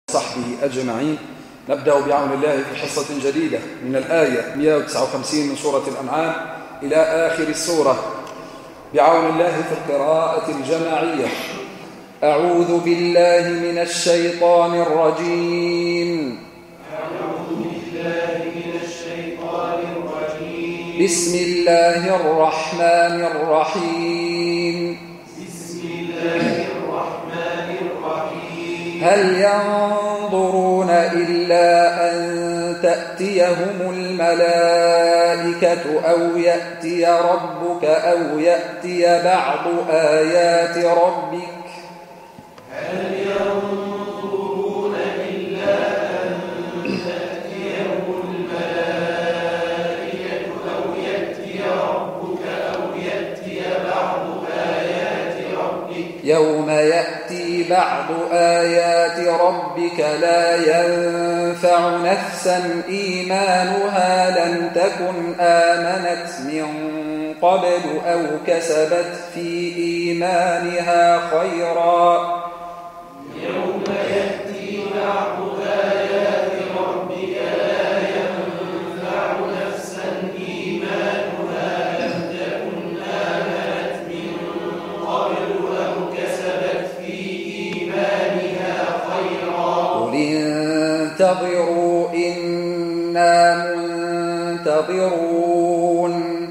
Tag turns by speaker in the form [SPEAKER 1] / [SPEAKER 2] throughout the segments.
[SPEAKER 1] وصحبه أجمعين. نبدأ بعون الله في حصة جديدة من الآية 159 من سورة الأنعام إلى آخر السورة بعون الله في القراءة الجماعية. أعوذ بالله من الشيطان الرجيم. بسم الله الرحمن الرحيم. هل ينظرون إلا أن تأتيهم الملائكة أو يأتي ربك أو يأتي بعض آيات ربك
[SPEAKER 2] هل ينظرون إلا أن تأتيهم الملائكة أو يأتي ربك أو يأتي بعض آيات ربك
[SPEAKER 1] يوم يأتي بعض آيات ربك لا ينفع نفسا إيمانها لم تكن آمنت من قبل أو كسبت في إيمانها خيرا.
[SPEAKER 2] يوم يأتي بعض آيات ربك لا ينفع نفسا إيمانها لم تكن آمنت من قبل أو كسبت في إيمانها خيرا.
[SPEAKER 1] قل انتظروا إنا منتظرون.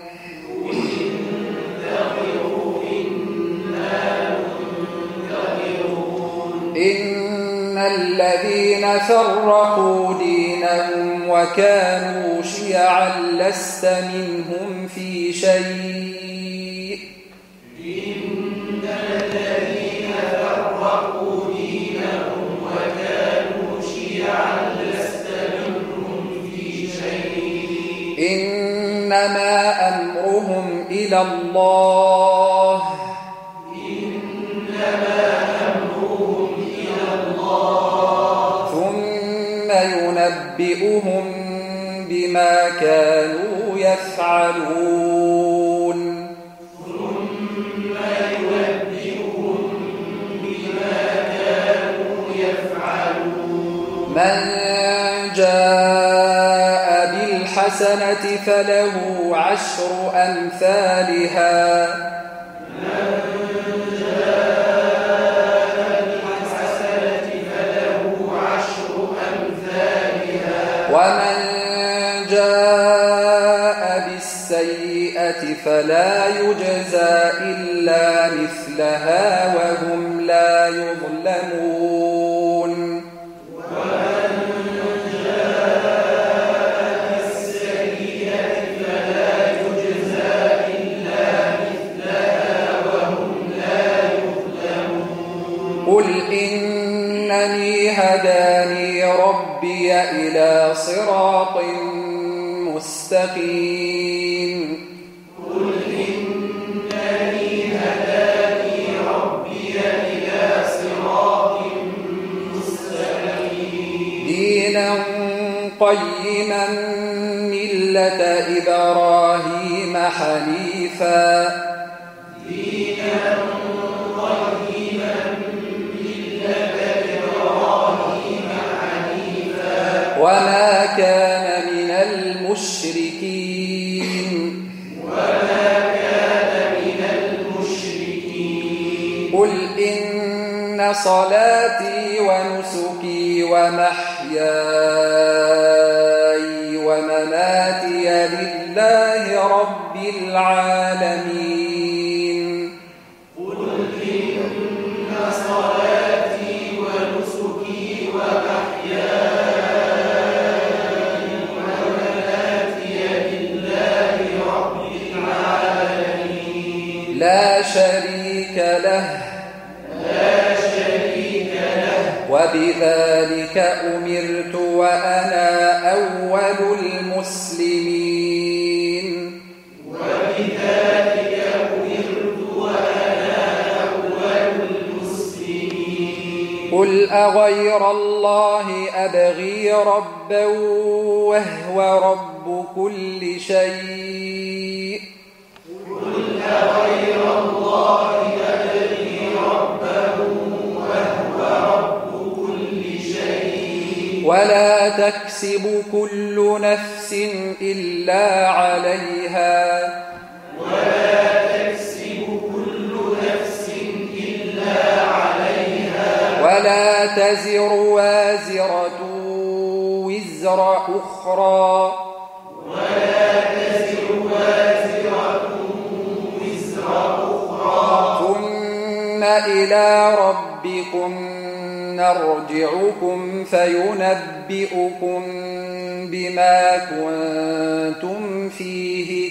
[SPEAKER 1] إن الذين فرقوا دينهم وكانوا شيعا لست منهم في شيء.
[SPEAKER 2] إن الذين فرقوا دينهم وكانوا شيعا لست منهم في شيء.
[SPEAKER 1] إنما أمرهم إلى الله. ثم ينبئهم بما كانوا يفعلون. من جاء بالحسنة فله عشر أمثالها. ومن جاء بالسيئة فلا يجزى إلا مثلها وهم لا يظلمون.
[SPEAKER 2] ومن جاء بالسيئة فلا يجزى إلا مثلها وهم لا يظلمون. قل
[SPEAKER 1] إنني هداني ربي إلى صراط مستقيم.
[SPEAKER 2] قل إنني هداني ربي إلى صراط مستقيم.
[SPEAKER 1] دينا قيما ملة إبراهيم حنيفا. وما كان من المشركين. قل إن صلاتي ونسكي ومحياي ومماتي لله رب العالمين.
[SPEAKER 2] قل إن صلاتي ونسكي ومحياي ومماتي لله رب العالمين.
[SPEAKER 1] لا شريك له. وبذلك أمرت وأنا أول المسلمين. قل أغير الله أبغي ربا وهو رب كل شيء.
[SPEAKER 2] قل أغير الله أبغي ربا وهو رب كل شيء.
[SPEAKER 1] ولا تكسب كل نفس إلا عليها ولا تزر وازرة وزر أخرى ثم إلى ربكم نرجعكم فينبئكم بما كنتم فيه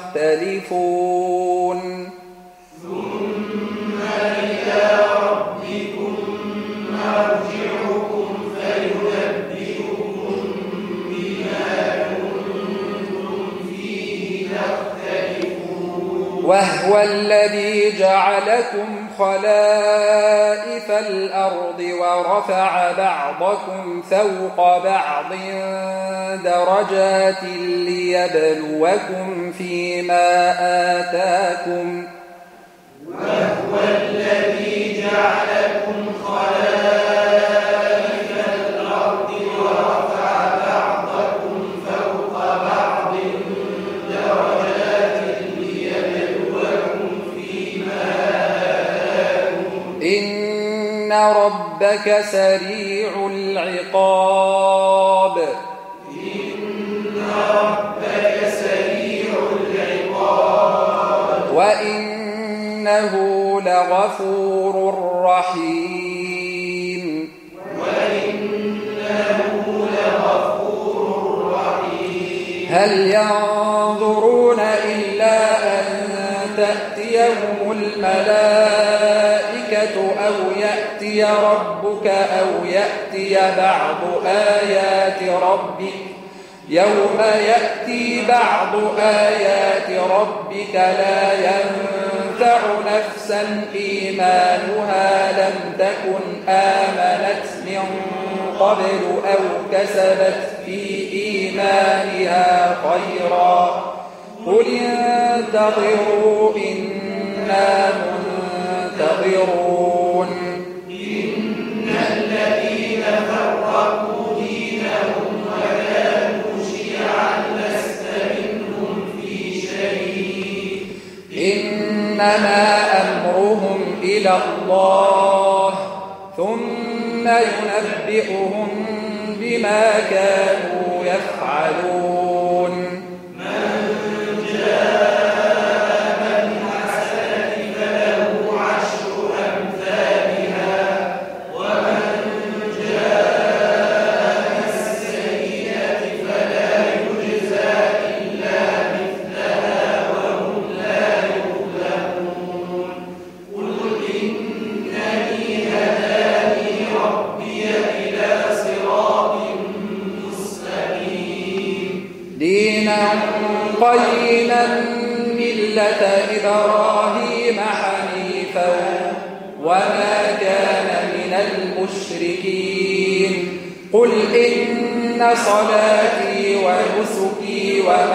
[SPEAKER 1] تختلفون
[SPEAKER 2] ثم إلى ربكم نرجعكم فينبئكم بما كنتم فيه تختلفون
[SPEAKER 1] وهو الذي جعلكم خلائف الأرض ورفع بعضكم فوق بعض درجات ليبلوكم فيما آتاكم
[SPEAKER 2] وهو الذي جعلكم خلائف الأرض ورفع بعضكم فوق بعض درجات ليبلوكم فيما آتاكم
[SPEAKER 1] إن ربك سريع العقاب وإنه لغفور رحيم هل ينظرون إلا أن تأتيهم الملائكة أو يأتي ربك أو يأتي بعض آيات ربك يوم يأتي بعض آيات ربك لا ينفع نفسا إيمانها لم تكن آمنت من قبل أو كسبت في إيمانها خيرا قل انتظروا إنا منتظرون
[SPEAKER 2] إن الذين فرقوا دينهم وكانوا شيعا لست منهم في شيء
[SPEAKER 1] إنما أمرهم إلى الله ثم ينبئهم بما كانوا يفعلون قيما ملة إبراهيم حنيفا وما كان من المشركين قل إن صلاتي ونسكي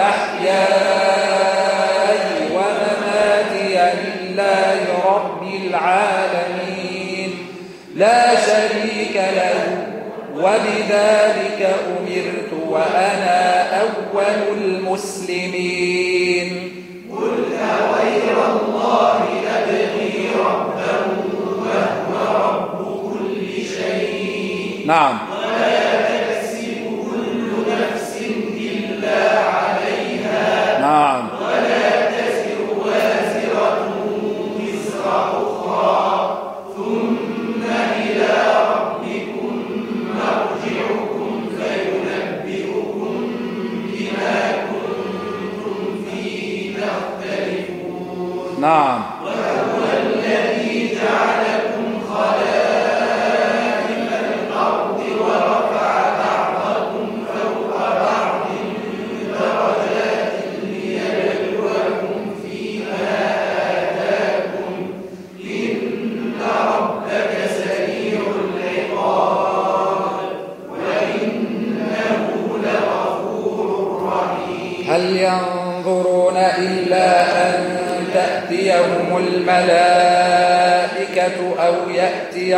[SPEAKER 1] ومحياي ومماتي لله رب العالمين لا شريك له وبذلك أمرت وأنا أول المسلمين
[SPEAKER 2] قل أغير الله أبغي ربا وهو رب كل شيء
[SPEAKER 1] نعم
[SPEAKER 2] ولا تكسب كل نفس إلا عليها
[SPEAKER 1] نعم
[SPEAKER 2] ولا تزر وازرة وزر أخرى ثم إلى ربكم مرجعكم فينبئكم بما كنتم فيه تختلفون
[SPEAKER 1] نعم
[SPEAKER 2] وهو الذي جعلكم خلائف الأرض ورفع بعضكم فوق بعض درجات ليبلوكم فيما آتاكم إن ربك سريع العقاب وإنه لغفور رحيم
[SPEAKER 1] هل ينظرون إلا أن تأتيهم الملائكة أو يأتي ربك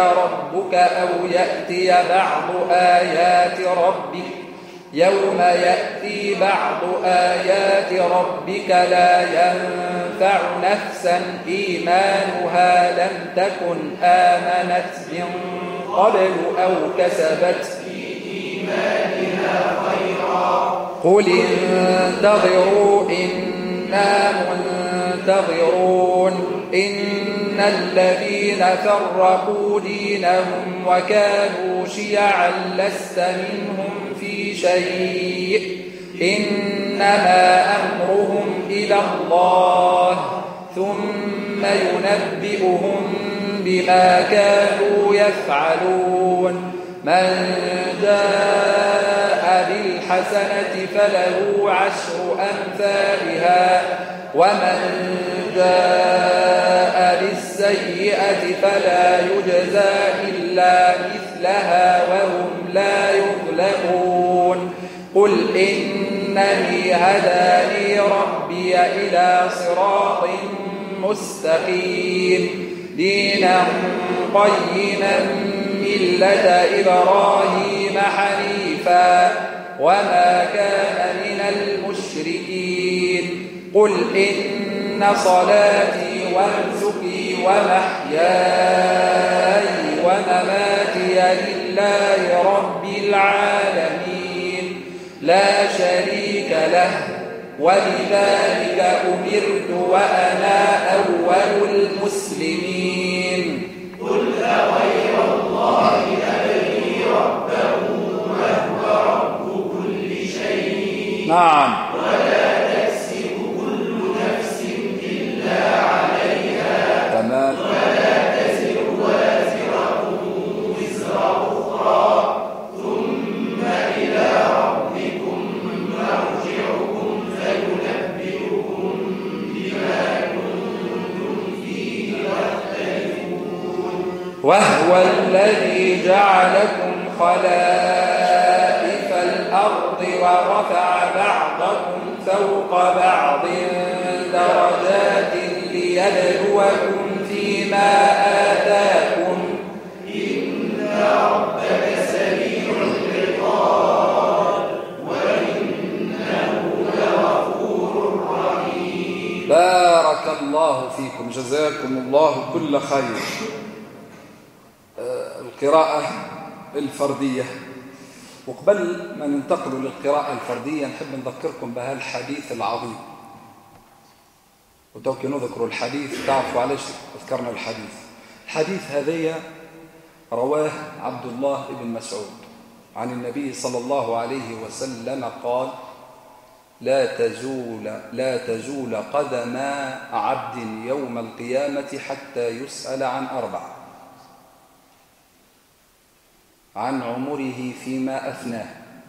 [SPEAKER 1] ربك أو يأتي بعض آيات ربك يوم يأتي بعض آيات ربك لا ينفع نفسا إيمانها لم تكن آمنت من قبل أو كسبت في إيمانها خيرا قل انتظروا إنا منتظرون إن الذين فرقوا دينهم وكانوا شيعا لست منهم في شيء إنما أمرهم إلى الله ثم ينبئهم بما كانوا يفعلون من جاء بالحسنة فله 10 أمثالها ومن جاء بالسيئة فلا يجزى إلا مثلها وهم لا يظلمون قل إنني هداني ربي إلى صراط مستقيم دينا قيما ملة إبراهيم حنيفا وما كان من المشركين قل إن صلاتي ونسكي ومحياي ومماتي لله رب العالمين لا شريك له وبذلك أمرت وأنا أول المسلمين
[SPEAKER 2] قل أغير الله أبغي ربا وهو رب كل شيء
[SPEAKER 1] نعم
[SPEAKER 2] ولا تكسب كل نفس إلا عليها
[SPEAKER 1] تمام
[SPEAKER 2] ولا تزر وازرة وزر أخرى ثم إلى ربكم مرجعكم فينبئكم بما كنتم فيه تختلفون
[SPEAKER 1] وهو الذي جعلكم خلائف الأرض ورفع بعضكم فوق بعض درجات ليبلوكم فيما آتاكم
[SPEAKER 2] إن ربك سريع العقاب وإنه لغفور رحيم
[SPEAKER 1] بارك الله فيكم جزاكم الله كل خير القراءة الفردية وقبل ما ننتقل للقراءة الفردية نحب نذكركم بها الحديث العظيم وتوكي نذكر الحديث تعرفوا علاش ذكرنا الحديث هذا رواه عبد الله بن مسعود عن النبي صلى الله عليه وسلم قال لا تزول قدم عبد يوم القيامة حتى يسأل عن 4 عن عمره فيما أفناه.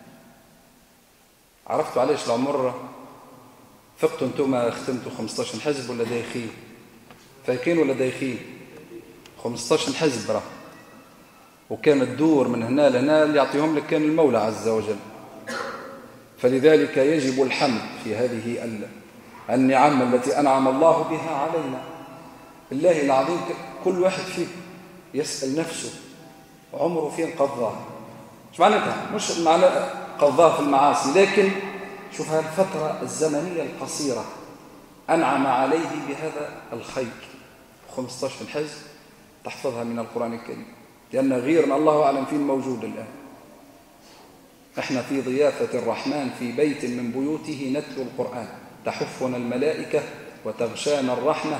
[SPEAKER 1] عرفتوا علاش العمر؟ فقتوا انتم ختمتوا 15 حزب ولا دايخين؟ فايقين ولا دايخين؟ 15 حزب راه وكانت تدور من هنا لهنا اللي يعطيهم لك كان المولى عز وجل. فلذلك يجب الحمد في هذه النعم التي أنعم الله بها علينا. الله العظيم كل واحد فيك يسأل نفسه عمره فين قضاه. مش معناتها مش معنى قضاه في المعاصي، لكن شوف الفترة الزمنية القصيرة أنعم عليه بهذا الخير. 15 حزب تحفظها من القرآن الكريم، لأن غيرنا الله أعلم فين موجود الآن. احنا في ضيافة الرحمن في بيت من بيوته نتلو القرآن، تحفنا الملائكة وتغشانا الرحمة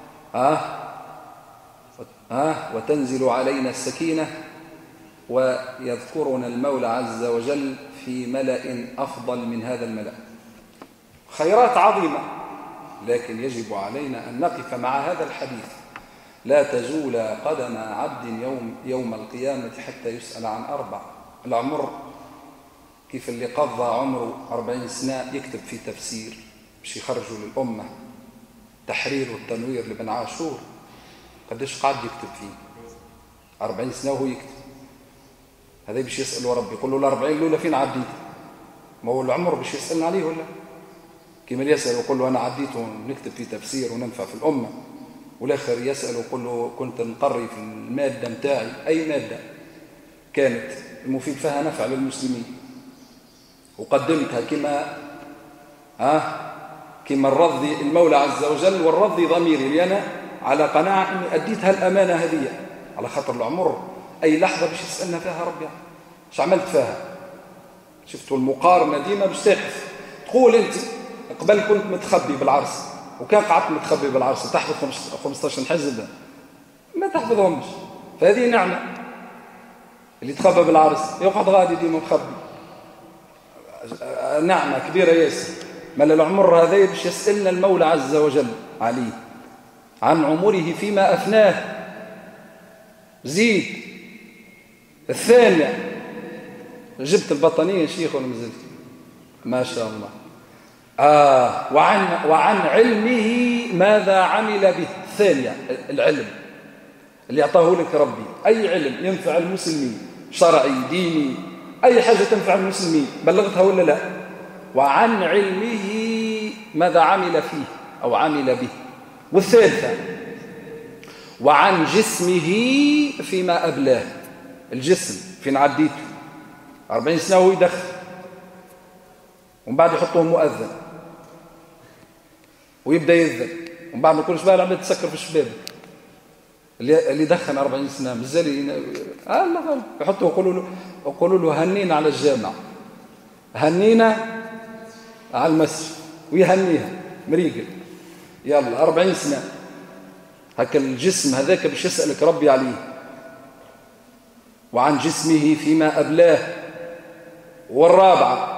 [SPEAKER 1] وتنزل علينا السكينة ويذكرنا المولى عز وجل في ملأ أفضل من هذا الملأ. خيرات عظيمة، لكن يجب علينا أن نقف مع هذا الحديث. لا تزول قدم عبد يوم القيامة حتى يسأل عن 4. العمر كيف اللي قضى عمره 40 سنة يكتب في تفسير باش يخرجوا للأمة، تحرير والتنوير لابن عاشور، قديش قاعد يكتب فيه 40 سنة وهو يكتب. هذا باش يسأل ربي يقول له ال40 الأولى فين عديت؟ ما هو العمر باش يسألنا عليه ولا كما يسأل ويقول له أنا عديت ونكتب في تفسير وننفع في الأمة والآخر يسأل ويقول له كنت نقري في المادة متاعي، أي مادة كانت المفيد فيها نفع للمسلمين، وقدمتها كما الرضي المولى عز وجل والرضي ضميري، لأنا على قناعة أني أديتها الأمانة هذه على خاطر العمر أي لحظة باش يسألنا فيها ربي ايش عملت فيها. شفتوا المقارنة ديما باش تقف تقول أنت قبل كنت متخبي بالعرس، وكان قعدت متخبي بالعرس وتحفظ 15 حزب ما تحفظهمش، فهذه نعمة. اللي تخبى بالعرس يقعد غادي ديما مخبي، نعمة كبيرة ياسر. مال العمر هذا باش يسألنا المولى عز وجل عليه عن عمره فيما أفناه. زيد الثانية، جبت البطانية شيخ ولا مازلت؟ ما شاء الله. وعن علمه ماذا عمل به. الثانية العلم اللي أعطاه لك ربي، أي علم ينفع المسلمين، شرعي ديني، أي حاجة تنفع المسلمين بلغتها ولا لا. وعن علمه ماذا عمل فيه أو عمل به. والثالثة وعن جسمه فيما أبلاه. الجسم فين عديته 40 سنة وهو يدخل، ومن بعد يحطوه مؤذن ويبدأ يذن، ومن بعد ما يكونش بقى العباد تسكر في الشباب اللي دخن 40 سنة مازال الله غالب يحطوه يقولوا له هنينا على الجامع، هنينا على المسجد، ويهنيها مريقل يلا 40 سنة. هكا الجسم هذاك باش يسألك ربي عليه. وعن جسمه فيما أبلاه. والرابعة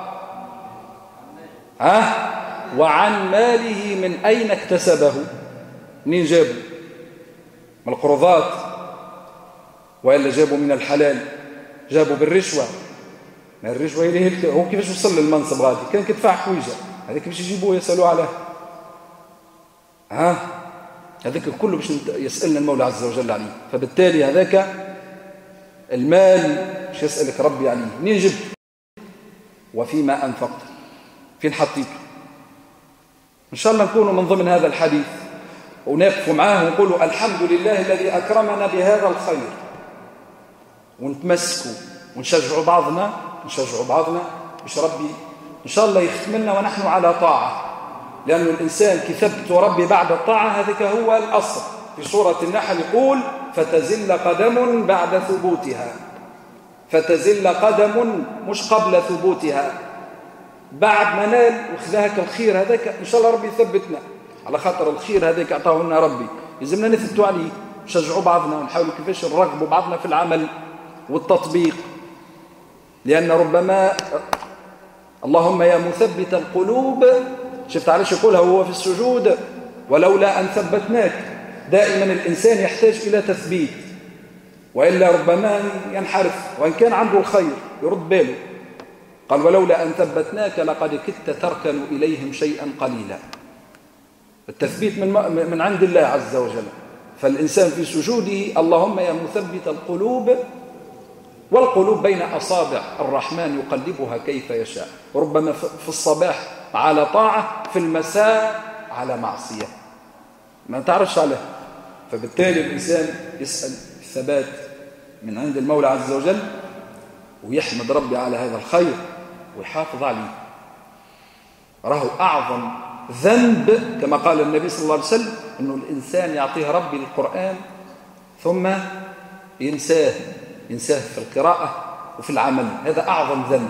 [SPEAKER 1] وعن ماله من أين اكتسبه، منين جابه؟ من القروضات وإلا جابه من الحلال؟ جابه بالرشوة. ما الرشوة هو كيفاش وصل للمنصب غادي؟ كان كدفع حويجة، هذاك باش يجيبوه يسألوا عليه. هذاك كله باش يسألنا المولى عز وجل عليه. فبالتالي هذاك المال باش يسألك ربي عليه، منين جبت؟ وفيما أنفقت، فين حطيته؟ إن شاء الله نكونوا من ضمن هذا الحديث ونقف معاه ونقولوا الحمد لله الذي أكرمنا بهذا الخير، ونتمسكوا ونشجعوا بعضنا باش ربي إن شاء الله يختم لنا ونحن على طاعة. لأن الإنسان كثبت ربي بعد الطاعة، هذاك هو الأصل. في سورة النحل يقول فتزل قدم بعد ثبوتها، فتزل قدم مش قبل ثبوتها، بعد ما نال وخذاك الخير هذاك إن شاء الله ربي يثبتنا على خاطر الخير هذاك أعطاه لنا ربي. يلزمنا نثبتوا عليه، نشجعوا بعضنا ونحاولوا كيفاش نرغبوا بعضنا في العمل والتطبيق. لأن ربما اللهم يا مثبت القلوب، شفت علاش يقولها وهو في السجود ولولا أن ثبتناك. دائما الإنسان يحتاج إلى تثبيت، وإلا ربما ينحرف، وإن كان عنده الخير يرد باله. قال ولولا أن ثبتناك لقد كدت تركن إليهم شيئا قليلا. التثبيت من عند الله عز وجل. فالإنسان في سجوده اللهم يا مثبت القلوب، والقلوب بين أصابع الرحمن يقلبها كيف يشاء. ربما في الصباح على طاعة، في المساء على معصية ما تعرفش عليه. فبالتالي الإنسان يسأل الثبات من عند المولى عز وجل، ويحمد ربي على هذا الخير ويحافظ عليه. راه أعظم ذنب كما قال النبي صلى الله عليه وسلم أنه الإنسان يعطيه ربي القرآن ثم ينساه في القراءة وفي العمل. هذا أعظم ذنب.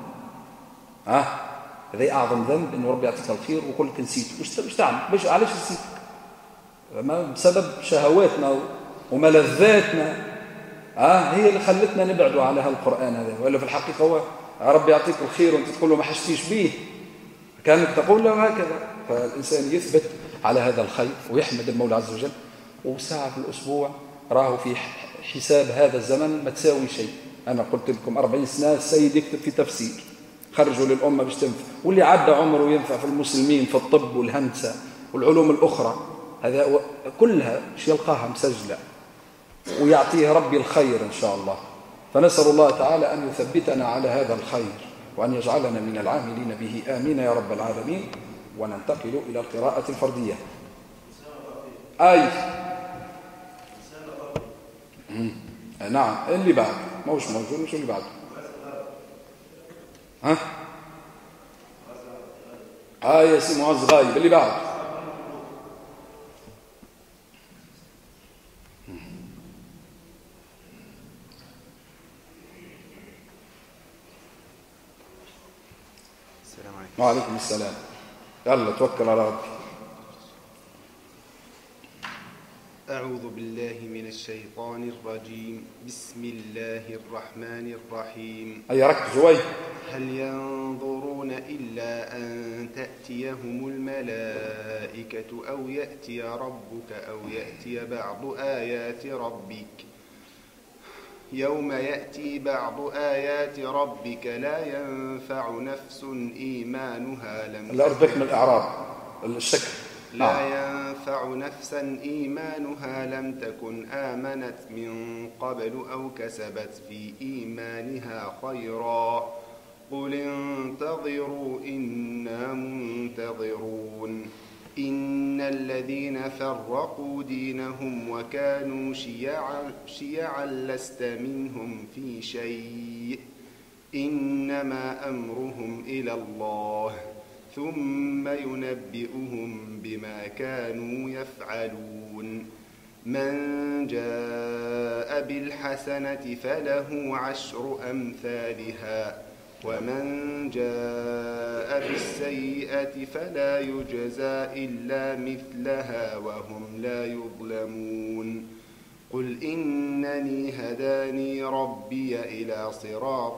[SPEAKER 1] هذا أعظم ذنب أنه ربي يعطيك الخير ويقول لك نسيت. وش تعمل؟ علاش نسيت؟ بسبب شهواتنا وملذاتنا هي اللي خلتنا نبعدوا على هذا القرآن هذا. وإلا في الحقيقة هو ربي يعطيك الخير وانت تقول له ما حشتيش به، كانك تقول له هكذا. فالإنسان يثبت على هذا الخير ويحمد المولى عز وجل. وساعة في الأسبوع راه في حساب هذا الزمن ما تساوي شيء. أنا قلت لكم 40 سنة السيد يكتب في تفسير، خرجوا للأمة باش تنفع، واللي عدى عمره ينفع في المسلمين في الطب والهندسة والعلوم الأخرى، هذا كلها باش يلقاها مسجلة ويعطيه ربي الخير إن شاء الله. فنسأل الله تعالى أن يثبتنا على هذا الخير وأن يجعلنا من العاملين به، آمين يا رب العالمين. وننتقل إلى القراءة الفردية. نعم. اللي بعد موش موجود. وشو اللي بعده؟ يا سي معز غايب. اللي بعد
[SPEAKER 3] السلام عليكم.
[SPEAKER 1] وعليكم السلام. يلا توكل على ربك.
[SPEAKER 3] أعوذ بالله من الشيطان الرجيم. بسم الله الرحمن الرحيم.
[SPEAKER 1] هيا ركز شوي.
[SPEAKER 3] هل ينظرون إلا أن تأتيهم الملائكة أو يأتي ربك أو يأتي بعض آيات ربك يوم يأتي بعض آيات ربك لا ينفع نفس إيمانها
[SPEAKER 1] الأرض من الإعراب الشكل.
[SPEAKER 3] لا ينفع نفسا إيمانها لم تكن آمنت من قبل أو كسبت في إيمانها خيرا قل انتظروا إنا منتظرون. إن الذين فرقوا دينهم وكانوا شيعا لست منهم في شيء إنما أمرهم إلى الله ثم ينبئهم بما كانوا يفعلون. من جاء بالحسنة فله 10 أمثالها ومن جاء بالسيئة فلا يجزى إلا مثلها وهم لا يظلمون. قل إنني هداني ربي إلى صراط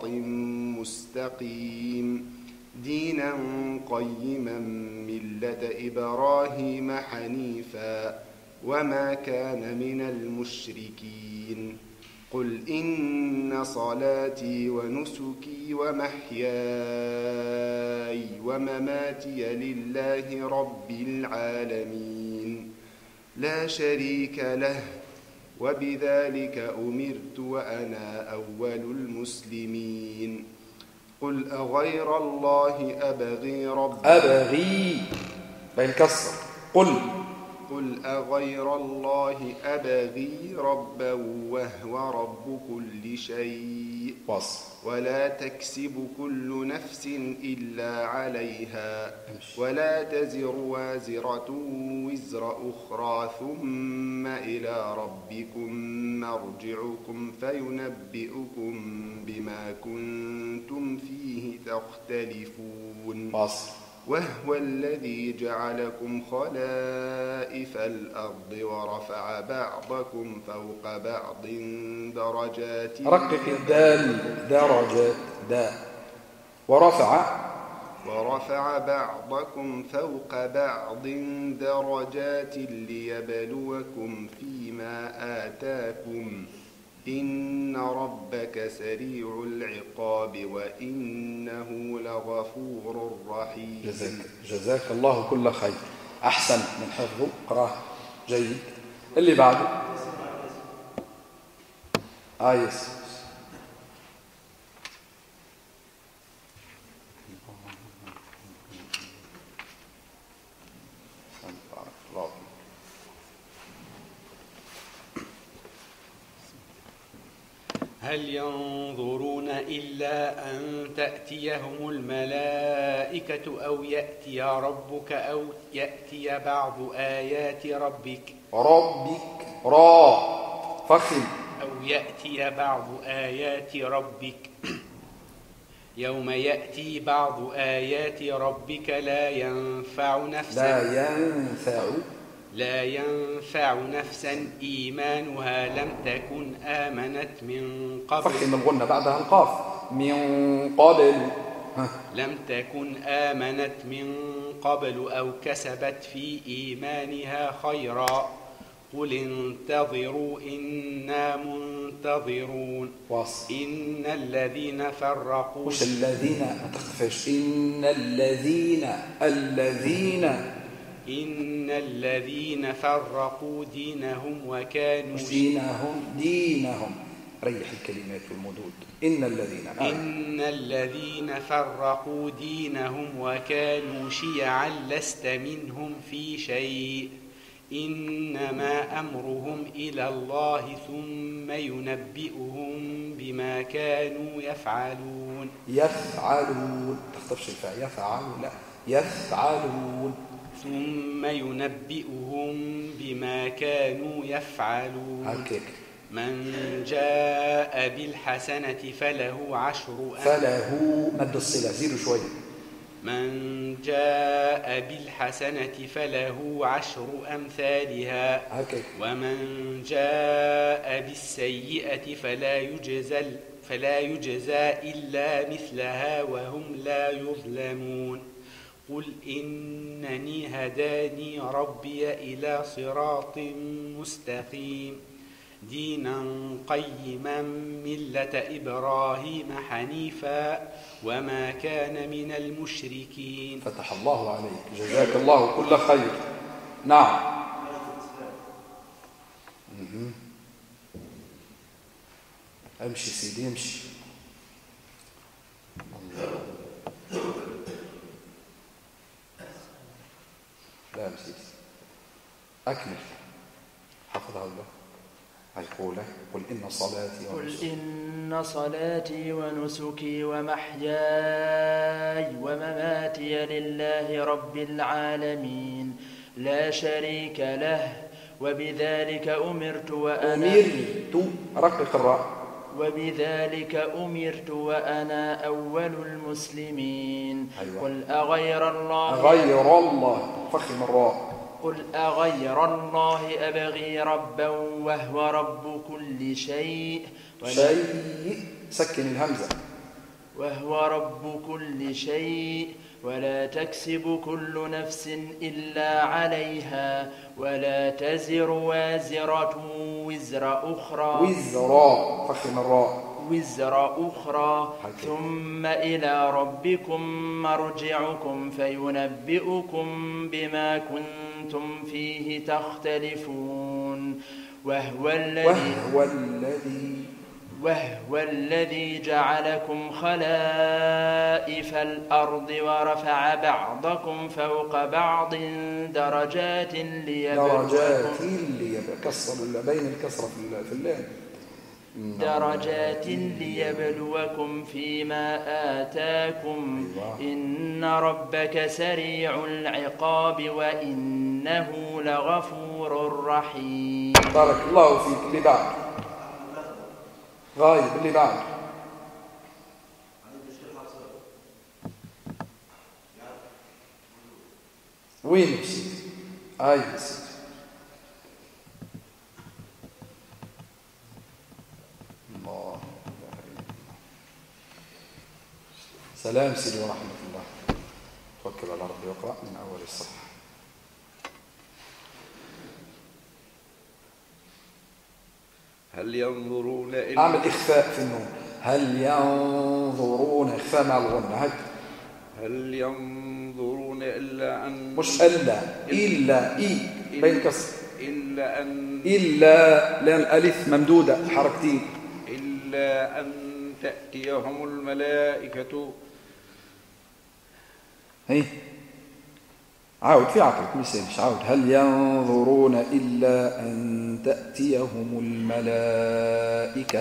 [SPEAKER 3] مستقيم دينا قيما ملة إبراهيم حنيفا وما كان من المشركين. قل إن صلاتي ونسكي ومحياي ومماتي لله رب العالمين لا شريك له وبذلك أمرت وأنا أول المسلمين. قل أغير الله أبغي ربا
[SPEAKER 1] أبغي بالكسر. قل
[SPEAKER 3] أغير الله أبغي ربا وهو رب كل شيء ولا تكسب كل نفس إلا عليها ولا تزر وازرة وزر أخرى ثم إلى ربكم مرجعكم فينبئكم بما كنتم فيه تختلفون. وهو الذي جعلكم خلائف الأرض ورفع بعضكم فوق بعض درجات.
[SPEAKER 1] رقق الدال درجات ورفع
[SPEAKER 3] بعضكم فوق بعض درجات ليبلوكم فيما آتاكم إن ربك سريع العقاب وإنه لغفور رحيم.
[SPEAKER 1] جزاك الله كل خير. أحسن من حفظه. قراه جيد. اللي بعده آيس.
[SPEAKER 4] هل ينظرون إلا أن تأتيهم الملائكة أو يأتي ربك أو يأتي بعض آيات ربك
[SPEAKER 1] را فخم
[SPEAKER 4] أو يأتي بعض آيات ربك يوم يأتي بعض آيات ربك لا ينفع نفسا إيمانها لم تكن آمنت من قبل.
[SPEAKER 1] فخم الغنة بعدها القاف. من قبل
[SPEAKER 4] لم تكن آمنت من قبل أو كسبت في إيمانها خيرا قل انتظروا إنا منتظرون. إن الذين فرقوا
[SPEAKER 1] مش الذين ما تخفش. إن
[SPEAKER 4] الذين فرقوا دينهم وكانوا
[SPEAKER 1] دينهم ريح الكلمات والمدود. إن
[SPEAKER 4] الذين فرقوا دينهم وكانوا شيعا لست منهم في شيء إنما أمرهم إلى الله ثم ينبئهم بما كانوا يفعلون.
[SPEAKER 1] يفعلون، تخطفش الفاء، يفعلون لا، يفعلون.
[SPEAKER 4] ثم ينبئهم بما كانوا يفعلون.
[SPEAKER 1] هكذا.
[SPEAKER 4] من جاء بالحسنة فله عشر
[SPEAKER 1] فله مد الصلة، زيدوا شوية.
[SPEAKER 4] من جاء بالحسنة فله عشر أمثالها.
[SPEAKER 1] هكذا.
[SPEAKER 4] ومن جاء بالسيئة فلا يجزى إلا مثلها وهم لا يظلمون. قل إنني هداني ربي إلى صراط مستقيم دينا قيما ملة إبراهيم حنيفا وما كان من المشركين.
[SPEAKER 1] فتح الله عليك، جزاك الله كل خير. نعم. امشي سيدي امشي. الله. لا مسيس أكمل. حفظها الله. هيقول قل إن صلاتي
[SPEAKER 5] ونسكي ومحياي ومماتي لله رب العالمين لا شريك له وبذلك أمرت
[SPEAKER 1] رقق الراء.
[SPEAKER 5] وبذلك أمرت وأنا أول المسلمين.
[SPEAKER 1] أيوة.
[SPEAKER 5] قل أغير الله
[SPEAKER 1] فخم الراء.
[SPEAKER 5] قل أغير الله أبغي ربا وهو رب كل شيء
[SPEAKER 1] سكن الهمزة.
[SPEAKER 5] وهو رب كل شيء ولا تكسب كل نفس إلا عليها ولا تزر وازرة وزر أخرى
[SPEAKER 1] فخم الراء
[SPEAKER 5] وزر أخرى ثم إلى ربكم مرجعكم فينبئكم بما كنتم فيه تختلفون. وهو الذي جعلكم خلائف الأرض ورفع بعضكم فوق بعض درجات ليبلوكم فيما آتاكم. إن ربك سريع العقاب وإنه لغفور رحيم.
[SPEAKER 1] بارك الله فيك. اللي بعد غايب. اللي بعد وين مشيت؟ نسيت. الله. سلام سيدي ورحمة الله. توكل على ربي واقرأ من أول الصفحة.
[SPEAKER 6] هل ينظرون إلا
[SPEAKER 1] أعمل إخفاء في النون. هل ينظرون إخفاء مع الغنة.
[SPEAKER 6] هل ينظرون إلا أن
[SPEAKER 1] مش إلا بين كسر
[SPEAKER 6] إلا
[SPEAKER 1] لأن الألف ممدودة حركتين.
[SPEAKER 6] إلا أن تأتيهم الملائكة.
[SPEAKER 1] عاود في عقلك مش عاود. هل ينظرون إلا أن تأتيهم الملائكة.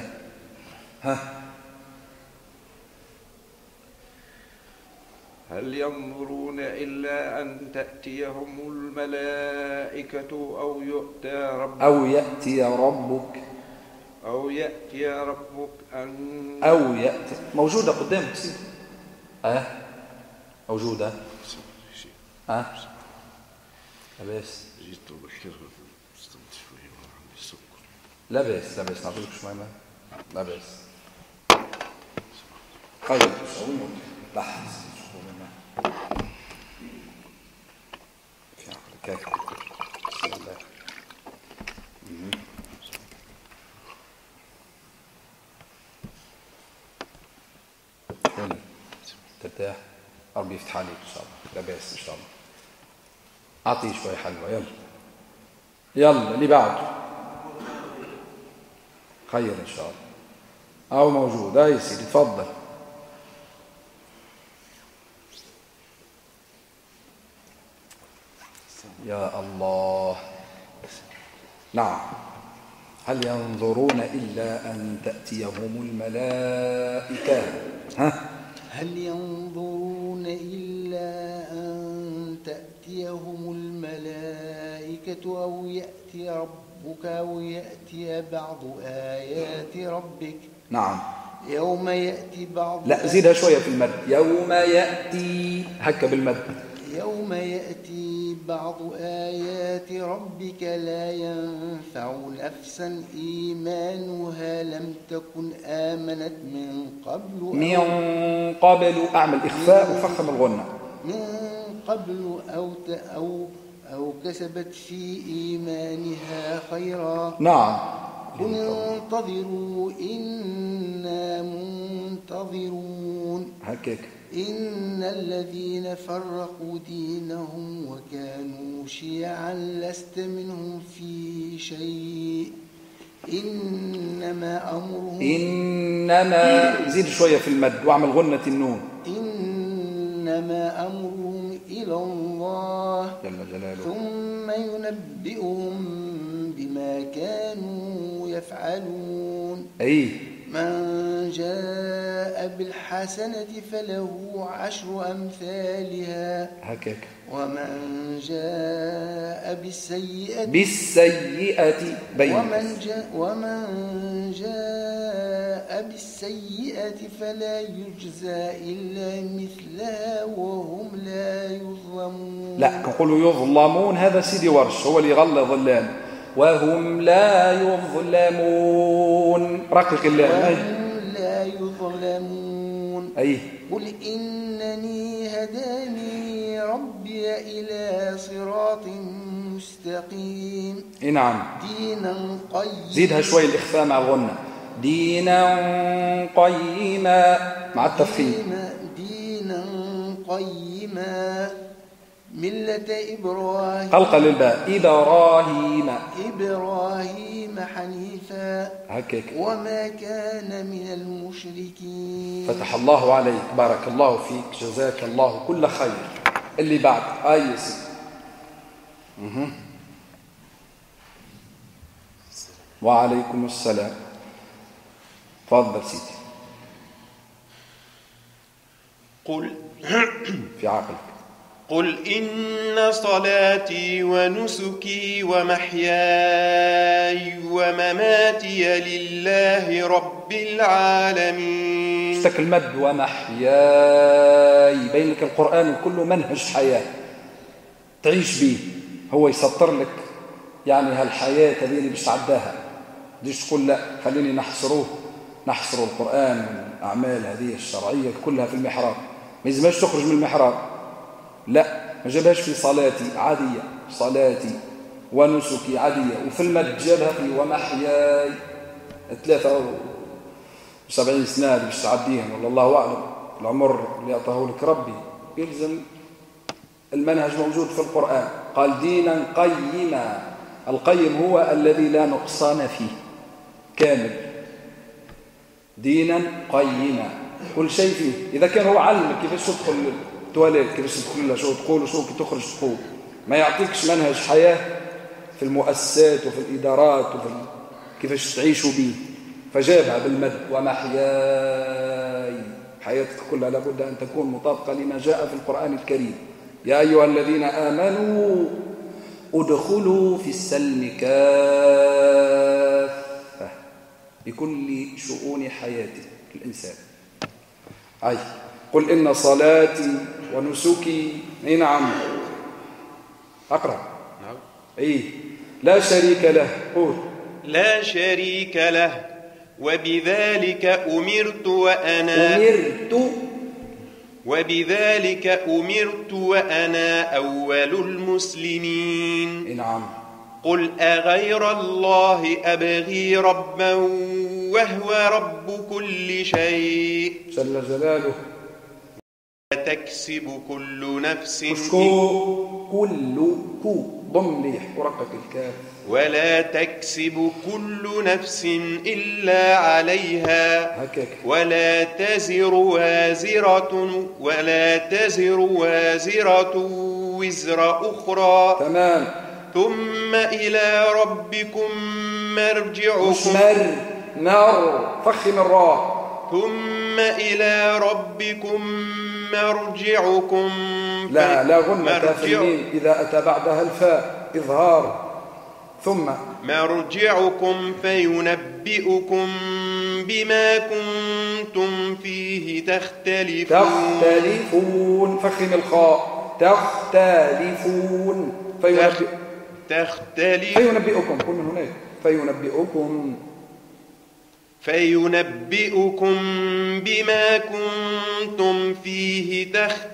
[SPEAKER 6] هل ينظرون إلا أن تأتيهم الملائكة أو يأتي ربك
[SPEAKER 1] أو يأتي موجودة قدامك سيدي. موجودة. لا بأس. لا بأس نعطيك شوية ما. لا بأس. خير لحظة في عقلك. بسم الله. ترتاح. ربي يفتح عليك إن شاء الله. لا بأس إن شاء الله. أعطيه شوية حلوة. يلا اللي بعد خير إن شاء الله. أو موجود. يا سيدي تفضل. يا الله نعم. هل ينظرون إلا أن تأتيهم الملائكة؟
[SPEAKER 7] هل ينظرون إلا أن تأتيهم الملائكة أو يأتي ربك أو يأتي بعض آيات ربك.
[SPEAKER 1] نعم.
[SPEAKER 7] يوم يأتي بعض
[SPEAKER 1] لا زيدها شوية في المد. يوم يأتي هكا بالمد.
[SPEAKER 7] يوم يأتي بعض آيات ربك لا ينفع نفسا إيمانها لم تكن آمنت من قبل
[SPEAKER 1] أعمل إخفاء وفخم الغنة.
[SPEAKER 7] من قبل أو كسبت في إيمانها خيرا.
[SPEAKER 1] نعم.
[SPEAKER 7] قل انتظروا إنا منتظرون.
[SPEAKER 1] هكاك.
[SPEAKER 7] إن الذين فرقوا دينهم وكانوا شيعا لست منهم في شيء
[SPEAKER 1] إنما زيد شوية في المد واعمل غنة النون.
[SPEAKER 7] إنما أمرهم إلى الله
[SPEAKER 1] جل جلاله
[SPEAKER 7] ثم ينبئهم بما كانوا يفعلون.
[SPEAKER 1] أي
[SPEAKER 7] من جاء بالحسنة فله 10 أمثالها
[SPEAKER 1] هكاك.
[SPEAKER 7] ومن جاء بالسيئة ومن جاء بالسيئة فلا يجزى إلا مثلها وهم لا يظلمون.
[SPEAKER 1] لا كنقولوا يظلمون هذا سيدي ورش هو اللي يغلظ اللام وهم لا يظلمون. رقق اللام.
[SPEAKER 7] وهم لا يظلمون.
[SPEAKER 1] أي
[SPEAKER 7] قل إنني هداني ربي إلى صراط مستقيم.
[SPEAKER 1] نعم.
[SPEAKER 7] دينا قيما.
[SPEAKER 1] زيدها شوي الإخفاء مع الغنة. دينا قيما مع التفخيم.
[SPEAKER 7] دينا قيما ملة إبراهيم.
[SPEAKER 1] قلقل الباء.
[SPEAKER 7] إبراهيم حنيفا
[SPEAKER 1] هكاك.
[SPEAKER 7] وما كان من المشركين.
[SPEAKER 1] فتح الله عليك بارك الله فيك جزاك الله كل خير. اللي بعد آيسي. وعليكم السلام. تفضل سيدي.
[SPEAKER 2] قل
[SPEAKER 1] في عقلك.
[SPEAKER 2] قل إن صلاتي ونسكي ومحياي ومماتي لله رب العالمين.
[SPEAKER 1] استك المد ومحياي بين لك القرآن كله منهج حياة تعيش به. هو يسطر لك يعني هالحياة هذه اللي باش عداها. ديش تقول لا خليني نحصر القرآن والأعمال هذه الشرعية كلها في المحراب. ما يلزمش تخرج من المحراب. لا ما جابهاش في صلاتي عادية صلاتي ونسكي عادية وفي المد جابها في ومحياي 73 سنة باش تعديهم والله الله أعلم العمر اللي أعطاه لك ربي. يلزم المنهج موجود في القرآن. قال دينا قيما. القيم هو الذي لا نقصان فيه كامل. دينا قيما كل شيء فيه. إذا كان هو علمك كيفاش تدخل التواليت كيفاش تدخل لها شو تقول وشو تخرج تقول ما يعطيكش منهج حياة في المؤسسات وفي الإدارات وفي كيفاش تعيشوا به. فجابها بالمد ومحياي. حياتك كلها لابد أن تكون مطابقة لما جاء في القرآن الكريم. يا أيها الذين آمنوا ادخلوا في السلم كافة بكل شؤون حياة الإنسان. أي قل إن صلاتي ونسكي. نعم أقرأ.
[SPEAKER 2] نعم.
[SPEAKER 1] لا شريك له. قول
[SPEAKER 2] لا شريك له وبذلك أمرت وأنا أول المسلمين.
[SPEAKER 1] نعم.
[SPEAKER 2] قل أغير الله أبغي ربا وهو رب كل شيء
[SPEAKER 1] جل جلاله.
[SPEAKER 2] تكسب كل نفس
[SPEAKER 1] ضم ليح ورقق الكاف.
[SPEAKER 2] ولا تكسب كل نفس إلا عليها
[SPEAKER 1] هكاك.
[SPEAKER 2] ولا تزر وازرة وزر أخرى.
[SPEAKER 1] تمام.
[SPEAKER 8] ثم إلى ربكم مرجعكم
[SPEAKER 1] مش نر فخم الراء.
[SPEAKER 8] ثم إلى ربكم مرجعكم
[SPEAKER 1] لا غنة في الميم إذا أتى بعدها الفاء إظهار. ثم
[SPEAKER 8] مرجعكم فينبئكم بما كنتم فيه
[SPEAKER 1] تختلفون فخم الخاء تختلفون فينبئكم كن من هناك
[SPEAKER 8] فينبئكم بما كنتم فيه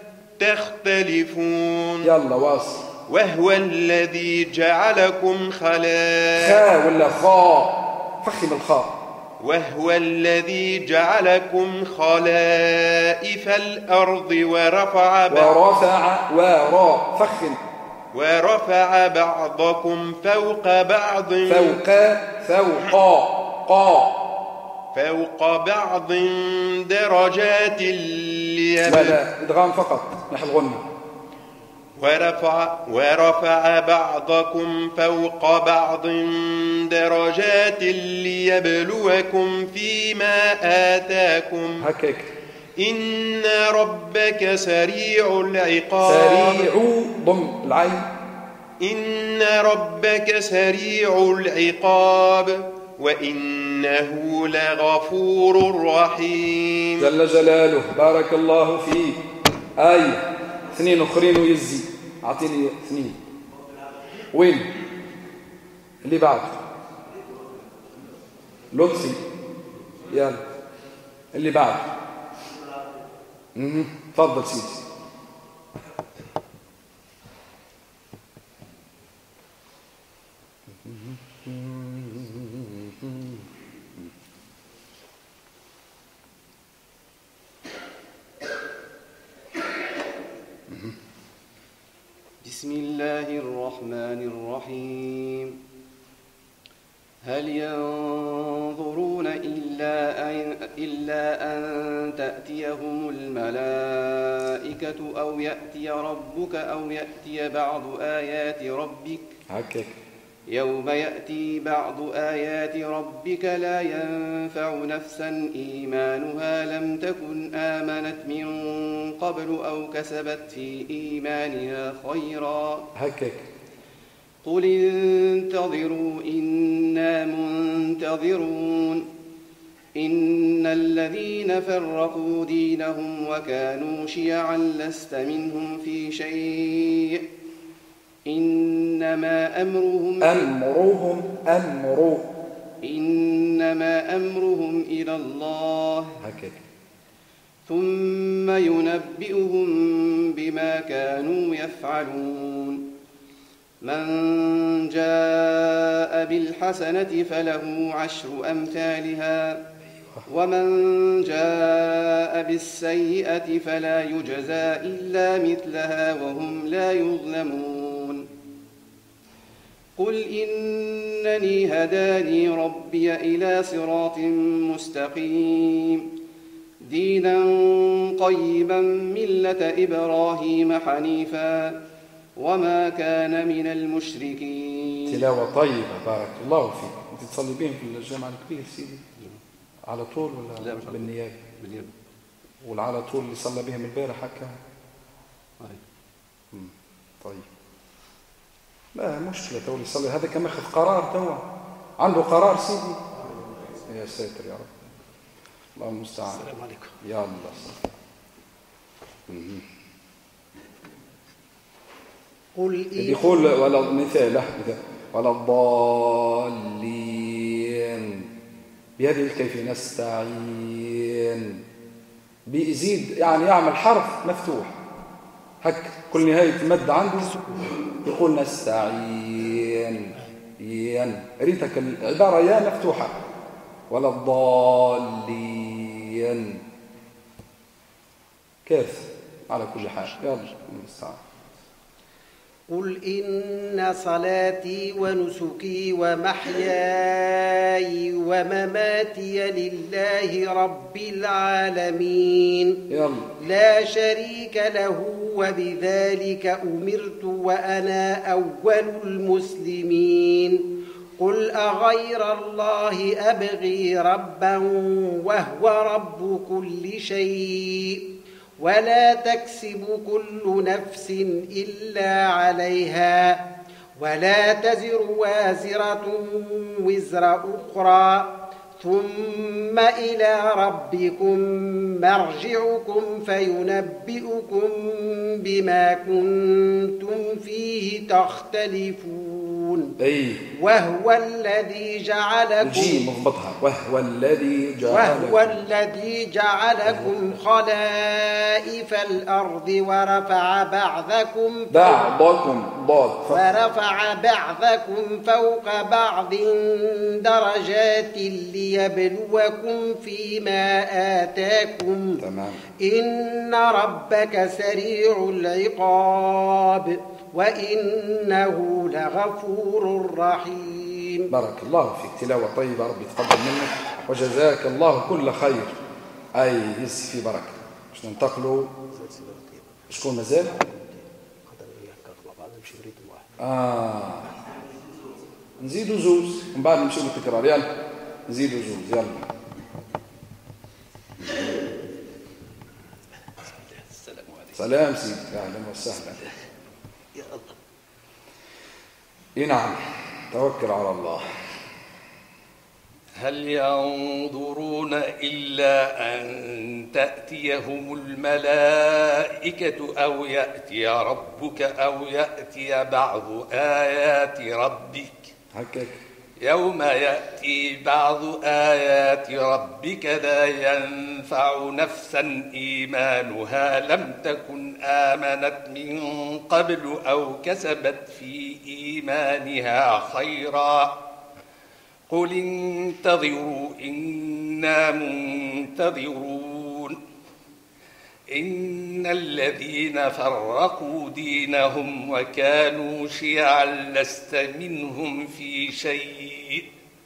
[SPEAKER 8] تختلفون.
[SPEAKER 1] يلا واصل.
[SPEAKER 8] وهو الذي جعلكم
[SPEAKER 1] خاء ولا خاء فخم الخاء.
[SPEAKER 8] وهو الذي جعلكم خلائف الأرض ورفع بعضكم فوق بعض بعض درجات
[SPEAKER 1] لا إدغام فقط نحو الغنة.
[SPEAKER 8] ورفع بعضكم فوق بعض درجات ليبلوكم فيما آتاكم.
[SPEAKER 1] هكذا.
[SPEAKER 8] إن ربك سريع العقاب.
[SPEAKER 1] ضم العين.
[SPEAKER 8] إن ربك سريع العقاب وإنه لغفور رحيم.
[SPEAKER 1] جل جلاله. بارك الله فيك. آية 2 أخرين ويزي. أعطيني 2. وين اللي بعد؟ لطفي. يلا اللي بعد. تفضل سيدي.
[SPEAKER 9] بسم الله الرحمن الرحيم. هل ينظرون إلا أن تأتيهم الملائكة أو يأتي ربك أو يأتي بعض آيات ربك. يوم يأتي بعض آيات ربك لا ينفع نفسا إيمانها لم تكن آمنت من قبل أو كسبت في إيمانها خيرا. قل انتظروا إنا منتظرون. إن الذين فرقوا دينهم وكانوا شيعا لست منهم في شيء إنما أمرهم إلى الله ثم ينبئهم بما كانوا يفعلون. من جاء بالحسنة فله 10 أمثالها ومن جاء بالسيئة فلا يجزى إلا مثلها وهم لا يظلمون. قل إنني هداني ربي إلى صراط مستقيم دينا قيما ملة إبراهيم حنيفا وما كان من المشركين.
[SPEAKER 1] تلاوة طيبة بارك الله فيك. أنت تصلي بهم في الجامع الكبير سيدي على طول ولا بالنيابة؟ ولا على طول اللي صلى بهم البارح حكا؟ طيب لا مشكلة تو يصلي هذا كما أخذ قرار توا عنده قرار سيدي. يا ساتر يا رب الله المستعان.
[SPEAKER 9] السلام عليكم.
[SPEAKER 1] يا الله.
[SPEAKER 7] قل
[SPEAKER 1] يقول ولا مثال ولا الضالين بهذه الكيفية نستعين بيزيد يعني يعمل حرف مفتوح هك كل نهاية مد عنده يقول نستعين ريتك العبارة يا مفتوحة ولا الضالين كيف على كل حال. يلا المستعان.
[SPEAKER 7] قل إن صلاتي ونسكي ومحياي ومماتي لله رب العالمين لا شريك له وبذلك أمرت وأنا أول المسلمين قل أغير الله أبغي ربا وهو رب كل شيء ولا تكسب كل نفس إلا عليها ولا تزر وازرة وزر أخرى ثم إلى ربكم مرجعكم فينبئكم بما كنتم فيه تختلفون وهو الذي جعلكم وهو الذي جعلكم خلائف الأرض ورفع بعضكم فوق بعض درجات ليبلوكم فيما آتاكم إن ربك سريع العقاب وإنه لغفور رحيم.
[SPEAKER 1] بارك الله فيك، تلاوة طيبة، ربي يتقبل منك وجزاك الله كل خير. أي يس في بركة. باش ننتقلوا شكون مازال؟ نزيدوا زوز ومن بعد نمشيو للتكرار. يلا نزيدوا زوز. يلا سلام سيدي، أهلا وسهلا. نعم، توكل على الله.
[SPEAKER 10] هل ينظرون إلا أن تأتيهم الملائكة أو يأتي ربك أو يأتي بعض آيات ربك يوم يأتي بعض آيات ربك لا ينفع نفسا إيمانها لم تكن آمنت من قبل أو كسبت في إيمانها خيرا قل انتظروا إنا منتظرون إن الذين فرقوا دينهم وكانوا شيعا لست منهم في شيء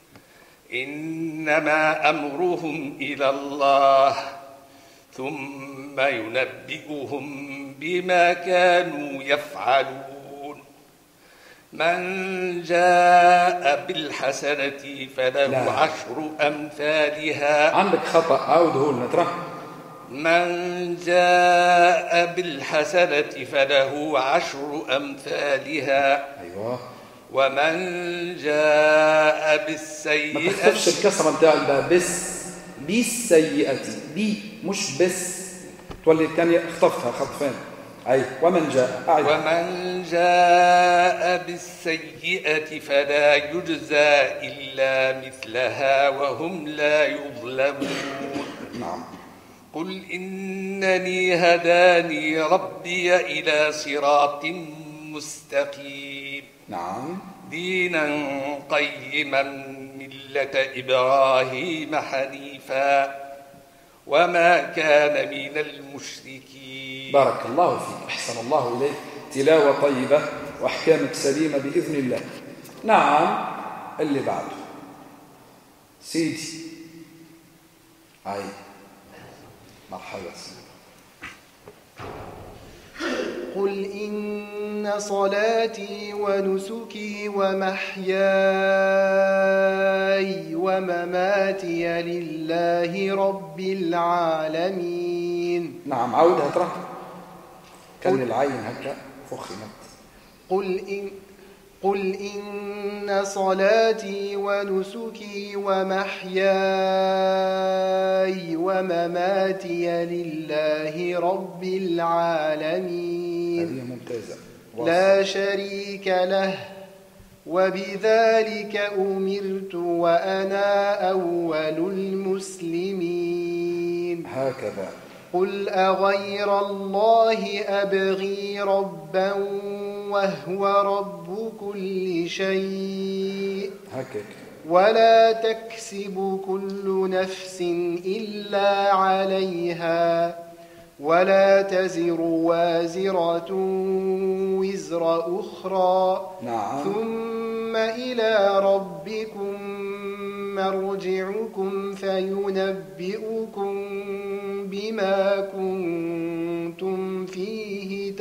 [SPEAKER 10] إنما أمرهم إلى الله ثم ينبئهم بما كانوا يفعلون من جاء بالحسنة فله عشر أمثالها.
[SPEAKER 1] عندك خطأ، عوده لنا ترى.
[SPEAKER 10] من جاء بالحسنة فله عشر أمثالها.
[SPEAKER 1] أيوة.
[SPEAKER 10] ومن جاء بالسيئة
[SPEAKER 1] ما تخفش الكسرة نتاع الباء بالسيئة بي مش بس تولي الثانية اخطفتها خطفين. أي ومن جاء
[SPEAKER 10] بالسيئة فلا يجزى إلا مثلها وهم لا يظلمون.
[SPEAKER 1] نعم.
[SPEAKER 10] قل إنني هداني ربي إلى صراط مستقيم.
[SPEAKER 1] نعم.
[SPEAKER 10] دينا قيما ملة إبراهيم حنيفا وما كان من المشركين.
[SPEAKER 1] بارك الله فيك، أحسن الله إليك، تلاوة طيبة وأحكامك سليمة بإذن الله. نعم، اللي بعده سيدي. أي مرحبا.
[SPEAKER 9] قل إن صلاتي ونسكي ومحياي ومماتي لله رب العالمين.
[SPEAKER 1] نعم، عودها ترى كان العين هكا فخمت.
[SPEAKER 9] قل إن صلاتي ونسكي ومحياي ومماتي لله رب العالمين.
[SPEAKER 1] هذه ممتازة.
[SPEAKER 9] لا شريك له وبذلك أمرت وأنا أول المسلمين.
[SPEAKER 1] هكذا.
[SPEAKER 9] قل أغير الله أبغي ربا وهو رب كل شيء ولا تكسب كل نفس إلا عليها ولا تزر وازرة وزر أخرى.
[SPEAKER 1] نعم.
[SPEAKER 9] ثم إلى ربكم مرجعكم فينبئكم بما كنتم فيه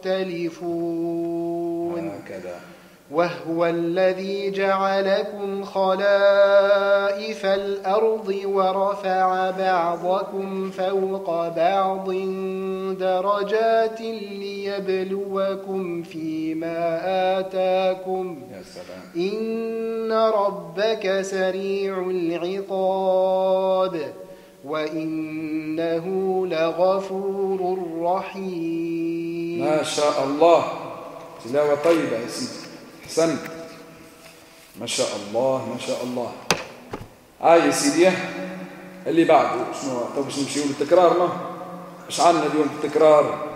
[SPEAKER 9] تختلفون.
[SPEAKER 1] هكذا.
[SPEAKER 9] وهو الذي جعلكم خلائف الأرض ورفع بعضكم فوق بعض درجات ليبلوكم فيما آتاكم.
[SPEAKER 1] يا سلام.
[SPEAKER 9] إن ربك سريع العقاب وإنه لغفور رحيم.
[SPEAKER 1] ما شاء الله، تلاوة طيبة يا سيدي، أحسنت، ما شاء الله ما شاء الله. يا سيدي اللي بعده شنو؟ طب باش نمشيو للتكرار؟ ما ايش عندنا اليوم التكرار؟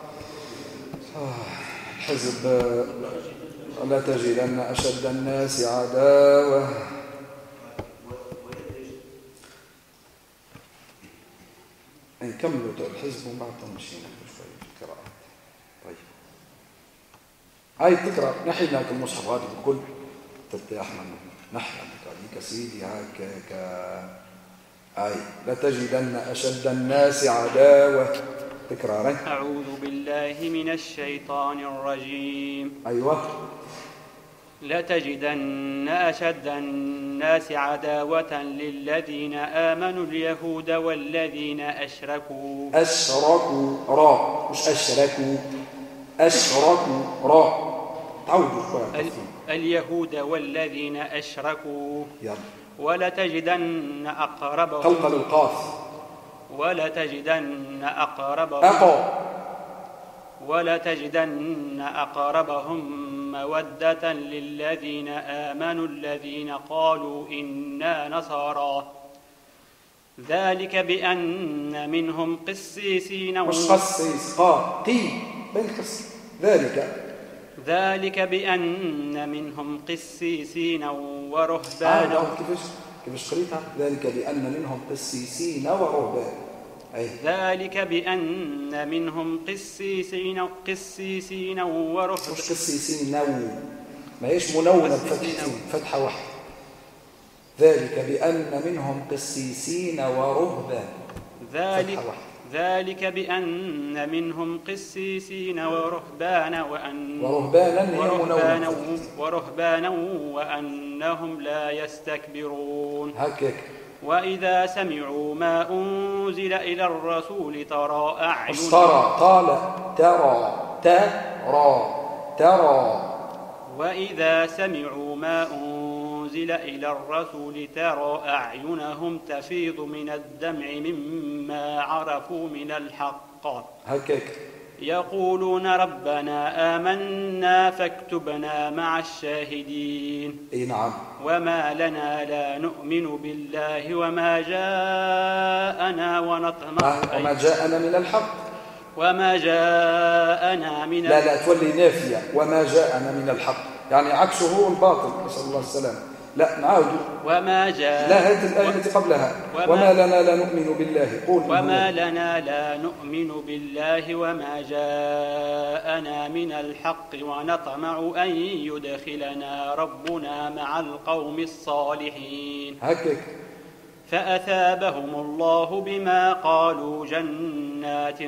[SPEAKER 1] الحزب لا تجدن أشد الناس عداوة. نكملوا الحزب وبعد مشينا شوي في القراءة. طيب هاي التكرار نحي لك المصحف هذا الكل ترتاح منه، نحي لك سيدي هاك هاي لا تجدن أشد الناس عداوة. تكرارا.
[SPEAKER 4] أعوذ بالله من الشيطان الرجيم.
[SPEAKER 1] أيوة.
[SPEAKER 4] لتجدن أشد الناس عداوة للذين آمنوا اليهود والذين أشركوا.
[SPEAKER 1] أشركوا راء مش أشركوا، أشركوا راء. تعودوا شوية.
[SPEAKER 4] اليهود والذين أشركوا.
[SPEAKER 1] يلا.
[SPEAKER 4] ولتجدن أقربهم.
[SPEAKER 1] قلقل القاف.
[SPEAKER 4] ولتجدن أقربهم مودة للذين آمنوا الذين قالوا إنا نصارى. ذلك بأن منهم قسيسين
[SPEAKER 1] مش قسيس قي بين قس. ذلك
[SPEAKER 4] بأن منهم قسيسين ورهبانا.
[SPEAKER 1] كيفاش قريتها؟ ذلك بأن منهم قسيسين ورهبان.
[SPEAKER 4] ذلك بأن منهم قسيسين ورهبان.
[SPEAKER 1] مش قسيسين ما هيش منونة فتحة واحدة. ذلك بأن منهم قسيسين ورهبان.
[SPEAKER 4] ذلك بأن منهم قسيسين ورهبانا وأنهم لا يستكبرون.
[SPEAKER 1] هكذا.
[SPEAKER 4] وإذا سمعوا ما أنزل إلى الرسول ترى أعينهم.
[SPEAKER 1] ترى.
[SPEAKER 4] وإذا سمعوا ما أنزل إلى الرسول ترى أعينهم تفيض من الدمع مما عرفوا من الحق.
[SPEAKER 1] هكذا.
[SPEAKER 4] يقولون ربنا آمنا فاكتبنا مع الشاهدين.
[SPEAKER 1] نعم.
[SPEAKER 4] وما لنا لا نؤمن بالله وما جاءنا ونطمع.
[SPEAKER 1] وما جاءنا من الحق.
[SPEAKER 4] وما جاءنا من
[SPEAKER 1] لا تولي نافية. وما جاءنا من الحق يعني عكسه الباطل، نسأل الله السلامة. لا نعود.
[SPEAKER 4] وما جاء.
[SPEAKER 1] لا هذه الآية التي قبلها. وما لنا لا نؤمن بالله. قول.
[SPEAKER 4] وما لنا لا نؤمن بالله وما جاءنا من الحق ونطمع أن يدخلنا ربنا مع القوم الصالحين.
[SPEAKER 1] هكذا.
[SPEAKER 4] فأثابهم الله بما قالوا جنات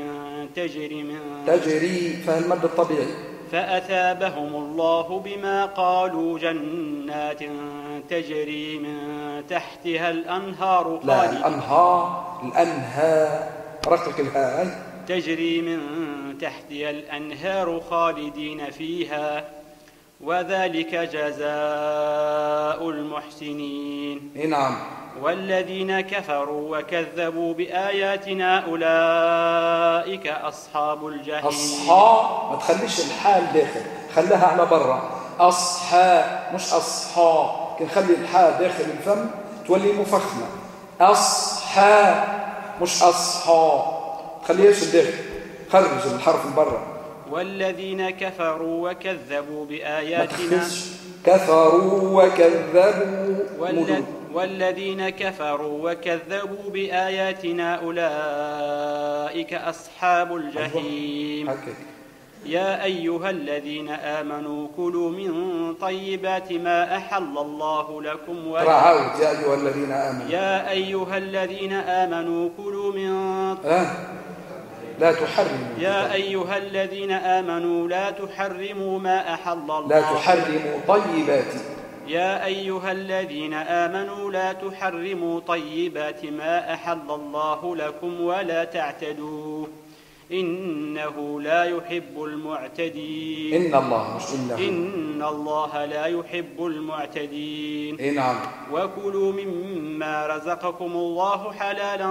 [SPEAKER 4] تجري
[SPEAKER 1] فالمد الطبيعي.
[SPEAKER 4] فأثابهم الله بما قالوا جنات تجري من تحتها الأنهار.
[SPEAKER 1] لا الأنهار رقق الهاء.
[SPEAKER 4] تجري من تحتها الأنهار خالدين فيها وذلك جزاء المحسنين.
[SPEAKER 1] نعم.
[SPEAKER 4] والذين كفروا وكذبوا بآياتنا أولئك أصحاب الجحيم.
[SPEAKER 1] ما تخليش الحال داخل، خليها على برا. أصحاب مش أصحاب، كنخلي الحال داخل الفم تولي مفخمة. أصحاب مش أصحاب، تخليهاش الداخل، خرج الحرف من برا.
[SPEAKER 4] والذين كفروا وكذبوا بآياتنا.
[SPEAKER 1] كفروا وكذبوا
[SPEAKER 4] والذين كفروا وكذبوا بآياتنا أولئك أصحاب الجحيم. يا أيها الذين آمنوا كلوا من طيبات ما أحل الله لكم يا أيها الذين آمنوا كلوا من
[SPEAKER 1] لا تحرموا
[SPEAKER 4] يا أيها الذين آمنوا لا تحرموا ما أحل الله
[SPEAKER 1] لا تحرموا طيبات
[SPEAKER 4] يا أيها الذين آمنوا لا تحرموا طيبات ما أحل الله لكم ولا تعتدوا إنه لا يحب المعتدين. إن الله لا يحب المعتدين.
[SPEAKER 1] نعم.
[SPEAKER 4] وكلوا مما رزقكم الله حلالا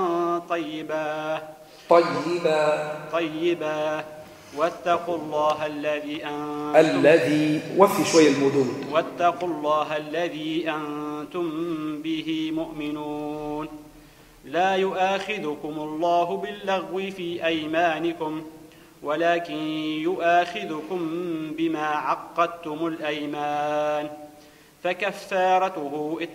[SPEAKER 4] طيبا واتقوا الله الذي
[SPEAKER 1] وفي شوية المدود
[SPEAKER 4] واتقوا الله الذي أنتم به مؤمنون. لا يؤاخذكم الله باللغو في أيمانكم ولكن يؤاخذكم بما عقدتم الأيمان فكفارته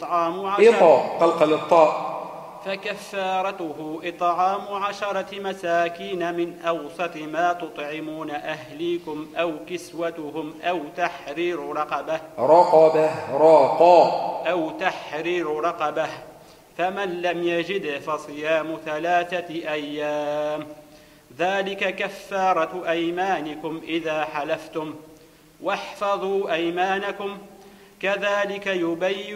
[SPEAKER 4] إطعام 10 مساكين من أوسط ما تطعمون أهليكم أو كسوتهم أو تحرير رقبة فمن لم يجد فصيام 3 أيام ذلك كفارة أيمانكم إذا حلفتم واحفظوا أيمانكم كذلك يبين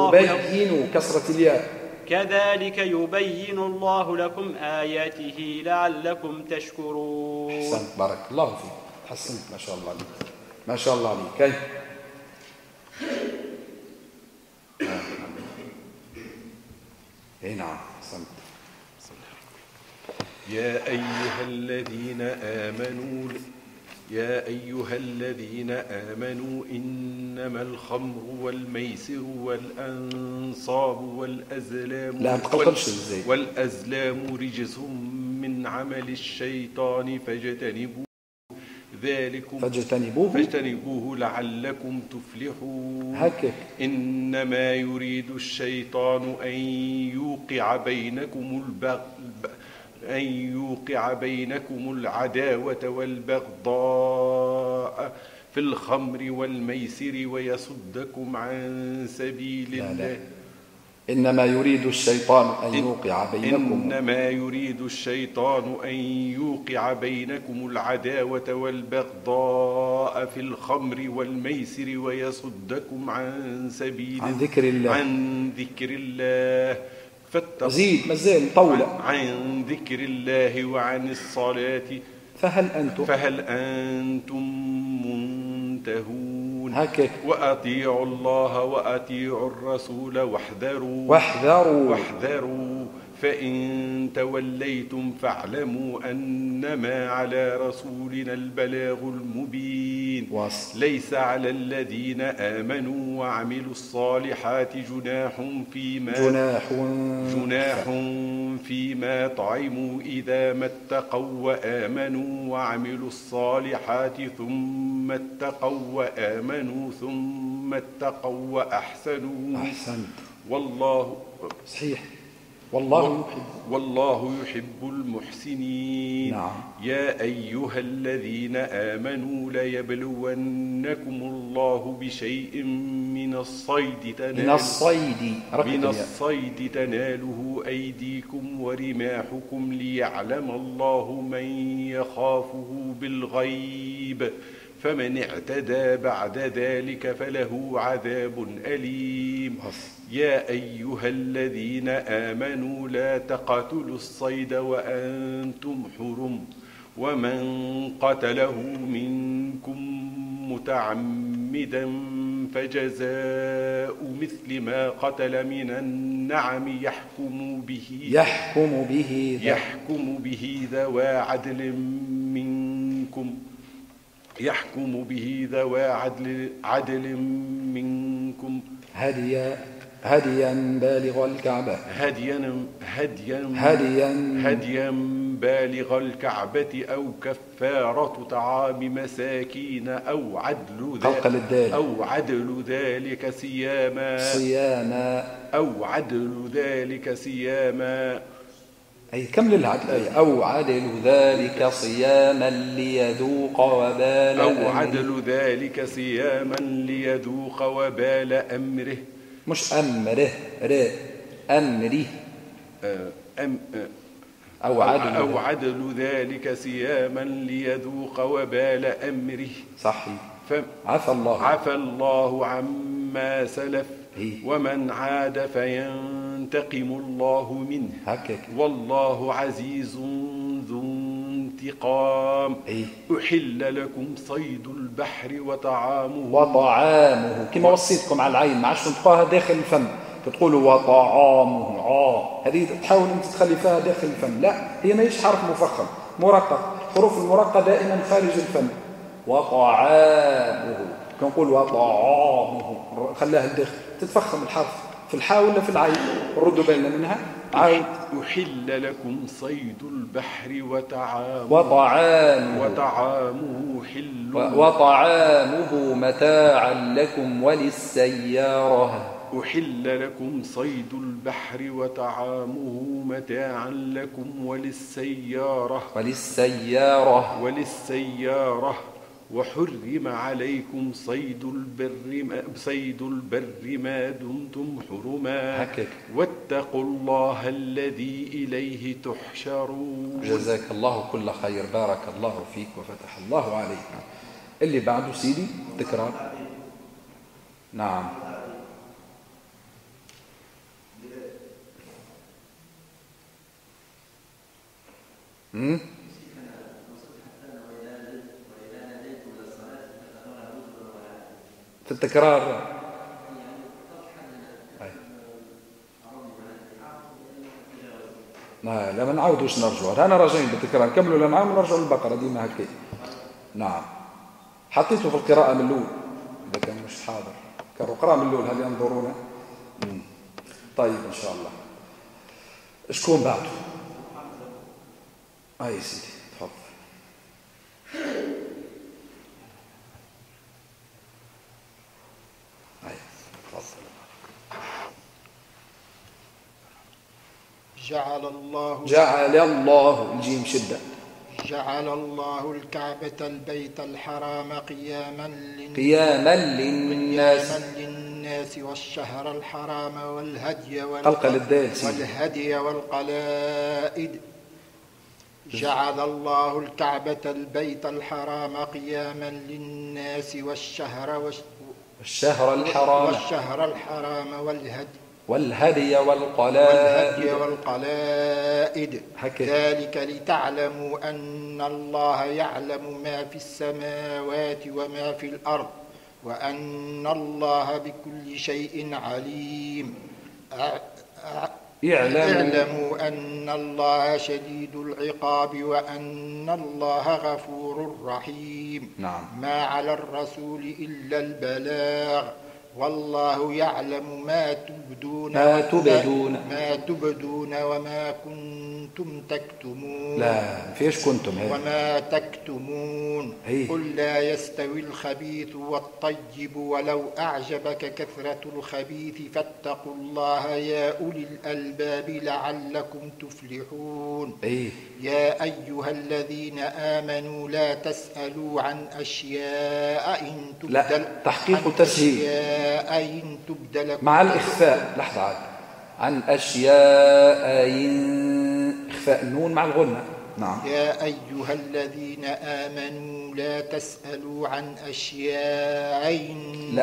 [SPEAKER 4] الله لكم آياته لعلكم تشكرون.
[SPEAKER 1] أحسنت بارك الله فيك. حسنت ما شاء الله عليك. نعم. أحسنت.
[SPEAKER 11] يا أيها الذين آمنوا إنما الخمر والميسر والأنصاب والأزلام رجس من عمل الشيطان فاجتنبوه لعلكم تفلحون. إنما يريد الشيطان أن يوقع بينكم العداوة والبغضاء في الخمر والميسر ويصدكم عن سبيل الله.
[SPEAKER 1] إنما يريد الشيطان أن
[SPEAKER 11] يوقع بينكم العداوة والبغضاء في الخمر والميسر ويصدكم عن سبيل عن ذكر الله عن ذكر الله وعن الصلاة فهل أنتم منتهون. وأطيعوا الله وأطيعوا الرسول واحذروا فإن توليتم فاعلموا أنما على رسولنا البلاغ المبين. ليس على الذين آمنوا وعملوا الصالحات جناح فيما طعموا إذا ما اتقوا وآمنوا وعملوا الصالحات ثم اتقوا وآمنوا ثم اتقوا وأحسنوا. والله يحب المحسنين.
[SPEAKER 1] نعم.
[SPEAKER 11] يا أيها الذين آمنوا ليبلونكم الله بشيء من الصيد تناله أيديكم ورماحكم ليعلم الله من يخافه بالغيب فمن اعتدى بعد ذلك فله عذاب أليم. يا أيها الذين آمنوا لا تقتلوا الصيد وأنتم حرم ومن قتله منكم متعمدا فجزاء مثل ما قتل من النعم يحكم به ذوى عدل منكم
[SPEAKER 1] هديا بالغ الكعبة
[SPEAKER 11] هديا بالغ الكعبة أو كفارة طعام مساكين أو عدل ذلك صياما
[SPEAKER 1] أي كمل العدل أي أو عدل ذلك صياما ليذوق وبال أمره مش أمره أمره أو
[SPEAKER 11] عدل ذلك صياما ليذوق وبال أمره
[SPEAKER 1] صحيح.
[SPEAKER 11] عفى الله عما سلف ومن عاد فينتقم الله منه والله عزيز ذو انتقام. أحل لكم صيد البحر وطعامه
[SPEAKER 1] كما وصيتكم على العين ما عادش تنطقوها داخل الفم تقولوا وطعامه هذه تحاول أن تخلي فيها داخل الفم، لا هي ما هيش حرف مفخم مرقق، حروف المرققة دائما خارج الفم. وطعامه كنقول وطعامه خلاها الداخل تتفخم الحرف في الحاء ولا في العين ردوا بالنا منها.
[SPEAKER 11] أحل لكم صيد البحر
[SPEAKER 1] وطعامه متاعا لكم وللسيارة.
[SPEAKER 11] أحل لكم صيد البحر وطعامه متاعا لكم وللسيارة وحرم عليكم صيد البر ما دمتم حرما واتقوا الله الذي إليه تحشرون.
[SPEAKER 1] جزاك الله كل خير، بارك الله فيك وفتح الله عليك. اللي بعده سيدي تكرار. نعم في التكرار. لا ما نعاودوش نرجعوا، أنا راجعين بالتكرار نكملوا لنا ونرجعوا للبقرة ديما هكا. نعم حطيته في القراءة من الأول إذا كان مش حاضر قراءة من الأول هل ينظرونا؟ طيب إن شاء الله. شكون بعده؟ أي سيدي تفضل.
[SPEAKER 9] جعل الله
[SPEAKER 1] الجيم شدة.
[SPEAKER 9] جعل الله الكعبة البيت الحرام قياما للناس والشهر الحرام والهدي والقلائد. جعل الله الكعبة البيت الحرام قياما للناس والشهر الحرام والهدي والقلائد ذلك لتعلموا أن الله يعلم ما في السماوات وما في الأرض وأن الله بكل شيء عليم. اعلموا أن الله شديد العقاب وأن الله غفور رحيم. ما على الرسول إلا البلاغ والله يعلم ما تبدون وما كنتم تكتمون.
[SPEAKER 1] لا فيش كنتم
[SPEAKER 9] وما تكتمون. قل لا يستوي الخبيث والطيب ولو أعجبك كثرة الخبيث فاتقوا الله يا أولي الألباب لعلكم تفلحون. يا أيها الذين آمنوا لا تسألوا عن أشياء إن تبدل
[SPEAKER 1] تحقيق تسهيل مع الإخفاء. لحظة عاد. عن أشياء إخفاء النون مع الغنة. نعم.
[SPEAKER 9] يا أيها الذين آمنوا لا تسألوا عن أشياء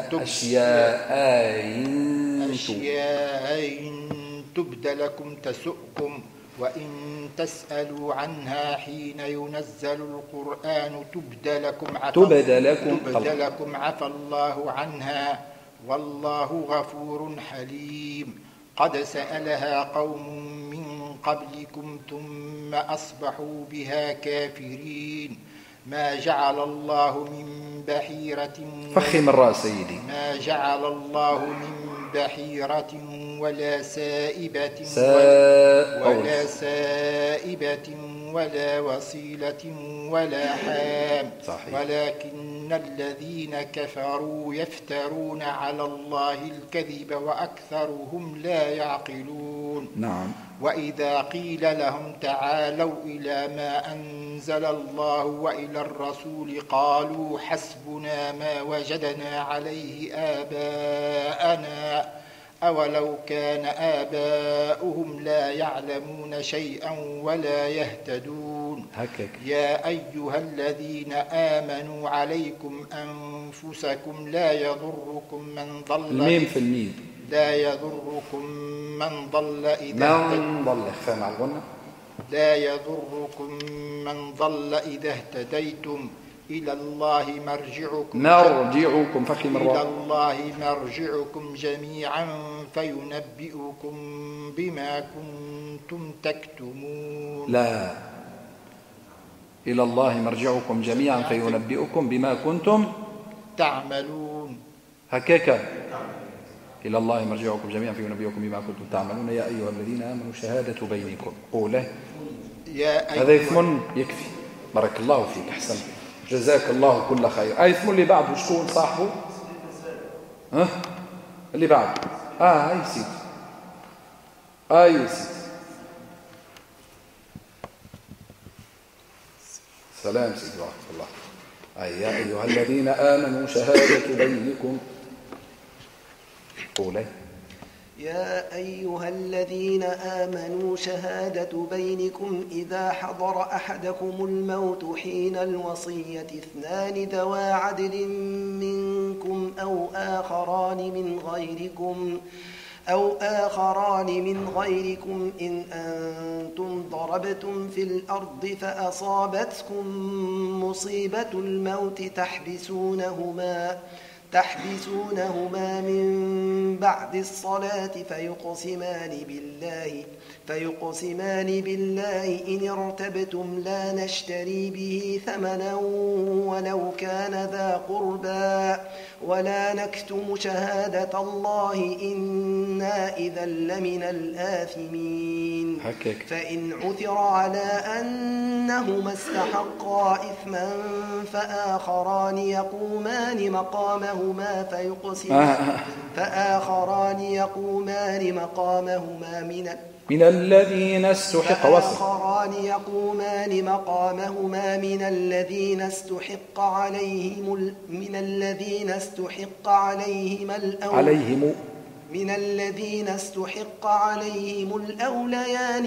[SPEAKER 9] تبد لكم تسؤكم وإن تسألوا عنها حين ينزل القرآن تبد لكم عفى الله عنها والله غفور حليم. قد سألها قوم من قبلكم ثم أصبحوا بها كافرين. ما جعل الله من بحيرة
[SPEAKER 1] فخم الرأس سيدي.
[SPEAKER 9] ما جعل الله من بحيرة ولا سائبة ولا وصيلة ولا حام ولكن الذين كفروا يفترون على الله الكذب وأكثرهم لا يعقلون.
[SPEAKER 1] نعم.
[SPEAKER 9] وإذا قيل لهم تعالوا إلى ما أنزل الله وإلى الرسول قالوا حسبنا ما وجدنا عليه آباءنا أولو كان آباؤهم لا يعلمون شيئا ولا يهتدون. يا أيها الذين آمنوا عليكم أنفسكم لا يضركم من ضل إذا اهتديتم إلى الله مرجعكم جميعا فينبئكم بما كنتم تكتمون.
[SPEAKER 1] لا، إلى الله مرجعكم جميعا فينبئكم بما كنتم
[SPEAKER 9] تعملون.
[SPEAKER 1] هكذا إلى الله مرجعكم جميعا فينبئكم بما كنتم تعملون. يا أيها الذين آمنوا شهادة بينكم. قوله هذا إثم يكفي. بارك الله فيك، أحسن، جزاك الله كل خير. إثم اللي بعده شكون صاحبه؟ اللي بعده هاي سيد، سلام سيد ورحمة الله. يا أيها الذين آمنوا شهادة بينكم. قوله
[SPEAKER 12] يا أيها الذين آمنوا شهادة بينكم إذا حضر أحدكم الموت حين الوصية اثنان ذوى عدل منكم أو آخران من غيركم إن أنتم ضربتم في الأرض فأصابتكم مصيبة الموت تحبسونهما من بعد الصلاة فيقسمان بالله إن ارتبتم لا نشتري به ثمنا ولو كان ذا قربى ولا نكتم شهادة الله إنا إذا لمن الآثمين. فإن عثر على أنهما استحقا إثما فآخران يقومان مقامهما من الذين استحق عليهم الأوليان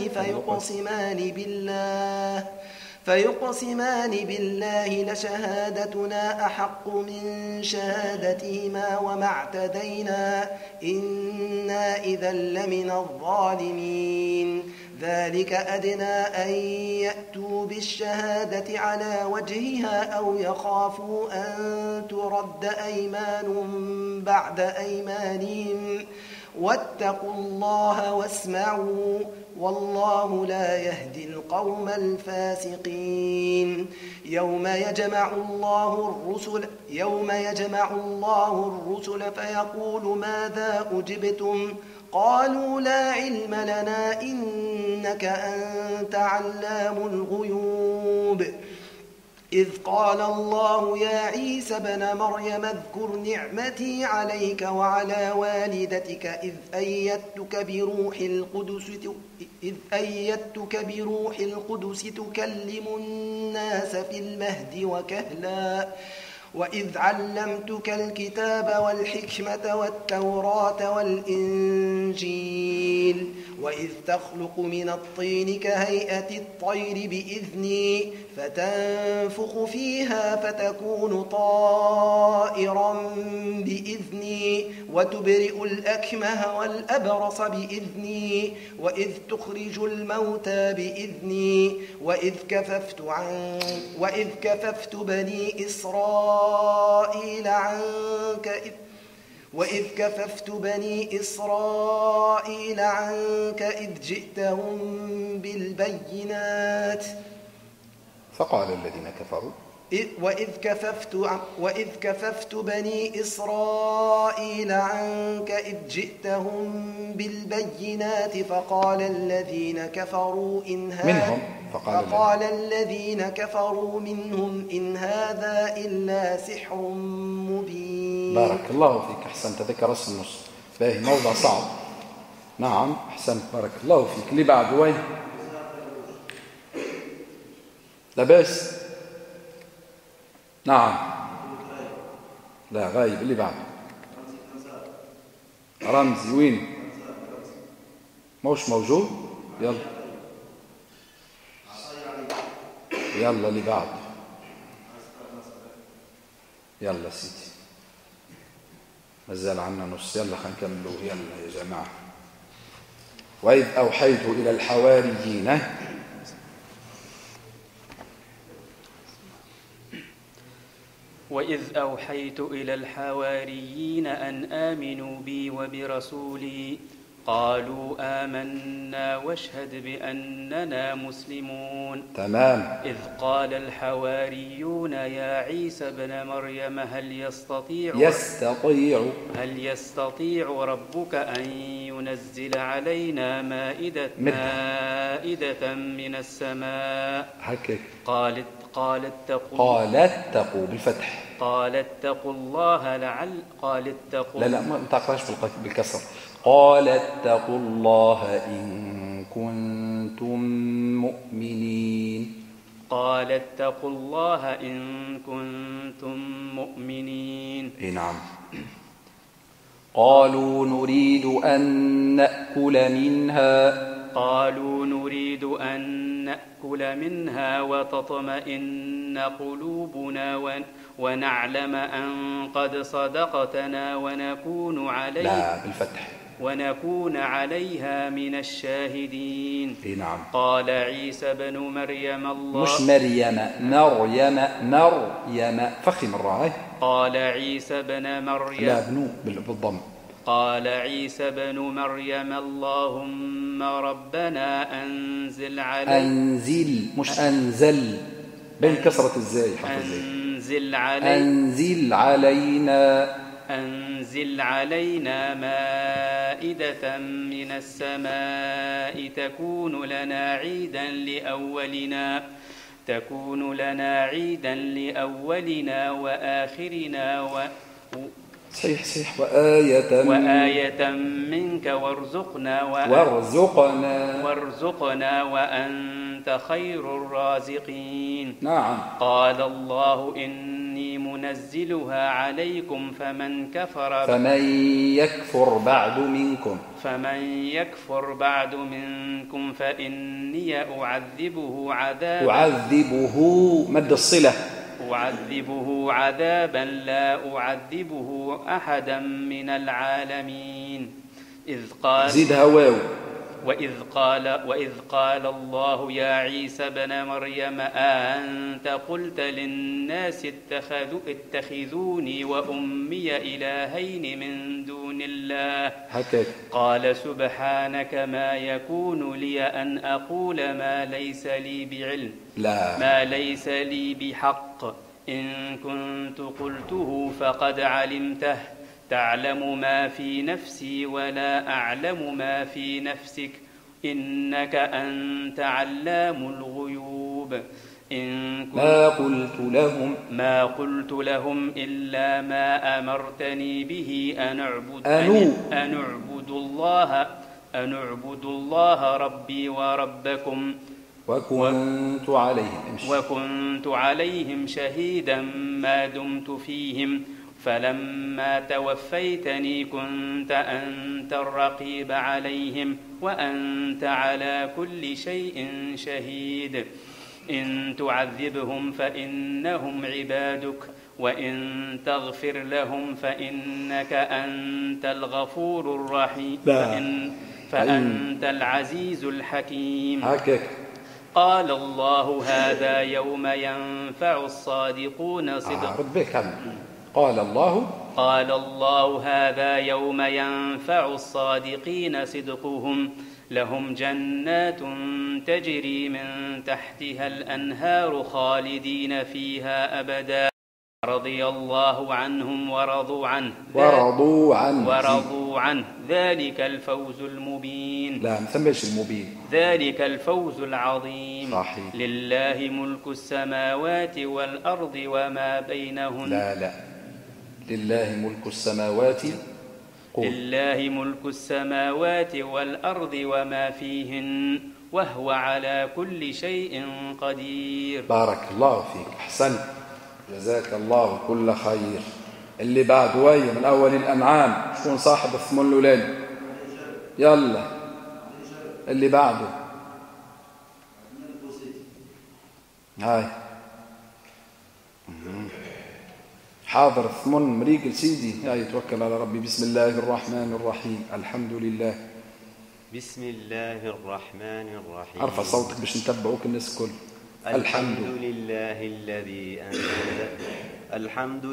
[SPEAKER 12] فيقسمان بالله لشهادتنا أحق من شهادتهما وما اعتدينا إنا إذا لمن الظالمين. ذلك أدنى أن يأتوا بالشهادة على وجهها أو يخافوا أن ترد أيمان بعد أيمانهم واتقوا الله واسمعوا والله لا يهدي القوم الفاسقين. يوم يجمع الله الرسل فيقول ماذا أجبتم قالوا لا علم لنا إنك أنت علام الغيوب. إذ قال الله يا عيسى ابن مريم اذكر نعمتي عليك وعلى والدتك إذ أيدتك بروح القدس تكلم الناس في المهد وكهلا وإذ علمتك الكتاب والحكمة والتوراة والإنجيل وإذ تخلق من الطين كهيئة الطير بإذني فتنفخ فيها فتكون طائرا بإذني وتبرئ الأكمه والأبرص بإذني وإذ تخرج الموتى بإذني وإذ كففت بني إسرائيل عنك إذ جئتهم بالبينات.
[SPEAKER 1] فقال الذين كفروا
[SPEAKER 12] وإذ كففت بني إسرائيل عنك إذ جئتهم بالبينات فقال الذين كفروا منهم إن هذا إلا سحر مبين.
[SPEAKER 1] بارك الله فيك، أحسنت، ذكر النص باهي، موضع صعب. نعم أحسنت، بارك الله فيك. اللي بعد وين؟ لا بس. نعم لا غايب. اللي بعد رمزي وين؟ موش موجود. يلا اللي بعد. يلا سيدي مازال عنا نص، يلا خلينا نكملوا. يلا يا جماعة. وإذ أوحيت إلى الحواريين
[SPEAKER 4] وإذ أوحيت إلى الحواريين أن آمنوا بي وبرسولي قالوا آمنا واشهد بأننا مسلمون.
[SPEAKER 1] تمام.
[SPEAKER 4] إذ قال الحواريون يا عيسى ابن مريم هل يستطيع ربك أن ينزل علينا مائدة من السماء؟ قالت اتقوا
[SPEAKER 1] بالفتح.
[SPEAKER 4] قالت اتقوا الله
[SPEAKER 1] لا ما تقراش بالكسر. قال اتقوا الله إن كنتم مؤمنين.
[SPEAKER 4] قال اتقوا الله إن كنتم مؤمنين.
[SPEAKER 1] نعم. قالوا نريد أن نأكل منها وتطمئن قلوبنا ونعلم أن قد صدقتنا ونكون عليها من الشاهدين. نعم.
[SPEAKER 4] قال عيسى بن مريم
[SPEAKER 1] مش مريم فخم الراء.
[SPEAKER 4] قال عيسى بن مريم
[SPEAKER 1] لا بنو بالضم.
[SPEAKER 4] قال عيسى بن مريم اللهم ربنا أنزل
[SPEAKER 1] مش أنزل بالكسرة الزاي.
[SPEAKER 4] أنزل علينا مائدة من السماء تكون لنا عيدا لأولنا وآخرنا
[SPEAKER 1] صحيح
[SPEAKER 4] وآية منك وارزقنا وأنت خير الرازقين.
[SPEAKER 1] نعم.
[SPEAKER 4] قال الله إني منزلها عليكم فمن يكفر بعد منكم فإني
[SPEAKER 1] أعذبه مد الصلة.
[SPEAKER 4] أعذبه عذابا لا أعذبه أحدا من العالمين.
[SPEAKER 1] زيدها واو.
[SPEAKER 4] وإذ قال الله يا عيسى بن مريم أأنت قلت للناس اتخذوني وأمي إلهين من دون الله؟ قال سبحانك ما يكون لي أن أقول ما ليس لي بعلم ما ليس لي بحق إن كنت قلته فقد علمته تعلم ما في نفسي ولا أعلم ما في نفسك إنك أنت علام الغيوب. ما قلت لهم إلا ما أمرتني به أن أعبد الله ربي وربكم وكنت عليهم شهيدا ما دمت فيهم فلما توفيتني كنت أنت الرقيب عليهم وأنت على كل شيء شهيد. إن تعذبهم فإنهم عبادك وإن تغفر لهم فإنك أنت الغفور الرحيم فأنت العزيز الحكيم. قال الله هذا يوم ينفع الصادقون صدقهم. قال الله هذا يوم ينفع الصادقين صدقهم
[SPEAKER 13] لهم جنات تجري من تحتها الأنهار خالدين فيها أبدا رضي الله عنهم ورضوا عنه ذلك الفوز المبين.
[SPEAKER 1] لا مسميش المبين.
[SPEAKER 13] ذلك الفوز العظيم.
[SPEAKER 1] صحيح.
[SPEAKER 13] لله ملك السماوات والأرض وما بينهن.
[SPEAKER 1] لا لله ملك السماوات.
[SPEAKER 13] لله ملك السماوات والأرض وما فيهن وهو على كل شيء قدير.
[SPEAKER 1] بارك الله فيك، أحسنت، جزاك الله كل خير. اللي بعد ويه من أول الأنعام شكون صاحب الثمن الأولاني؟ يلا اللي بعده. هاي حاضر الثمن مريقل سيدي. هاي توكل على ربي. بسم الله الرحمن الرحيم. الحمد لله.
[SPEAKER 14] بسم الله الرحمن الرحيم.
[SPEAKER 1] ارفع صوتك باش نتبعوك الناس الكل.
[SPEAKER 14] الحمد لله الذي أنزل. الحمد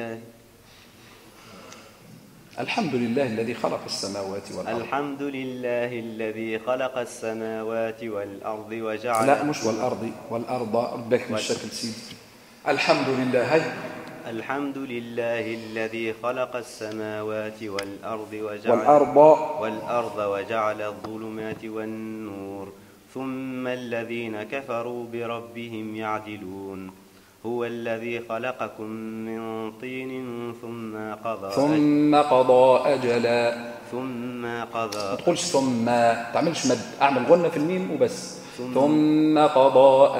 [SPEAKER 14] لله
[SPEAKER 1] الذي خلق السماوات والأرض.
[SPEAKER 14] الحمد لله الذي خلق السماوات والأرض وجعل.
[SPEAKER 1] لا مش والأرض ربك من الشكل سيدي. الحمد لله. هاي
[SPEAKER 14] الحمد لله الذي خلق السماوات والأرض والأرض وجعل الظلمات والنور ثم الذين كفروا بربهم يعدلون. هو الذي خلقكم من طين ثم قضى أجلا.
[SPEAKER 1] ما تقولش ثم تعملش مد، أعمل غنة في الميم وبس. ثم قضى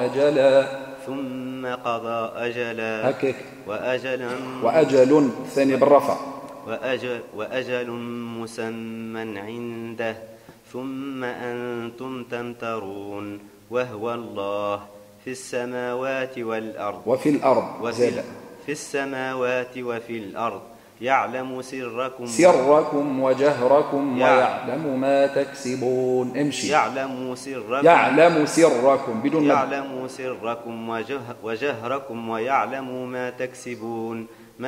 [SPEAKER 1] أجلا هكذا. وأجل ثاني بالرفع.
[SPEAKER 14] وأجل مسمى عنده ثم أنتم تمترون. وهو الله في السماوات والأرض
[SPEAKER 1] وفي الأرض
[SPEAKER 14] في السماوات وفي الأرض يعلم
[SPEAKER 1] سركم وجهركم ويعلم ما تكسبون. امشي.
[SPEAKER 14] يعلم سركم
[SPEAKER 1] بدون
[SPEAKER 14] يعلم سركم وجهركم ويعلم ما تكسبون.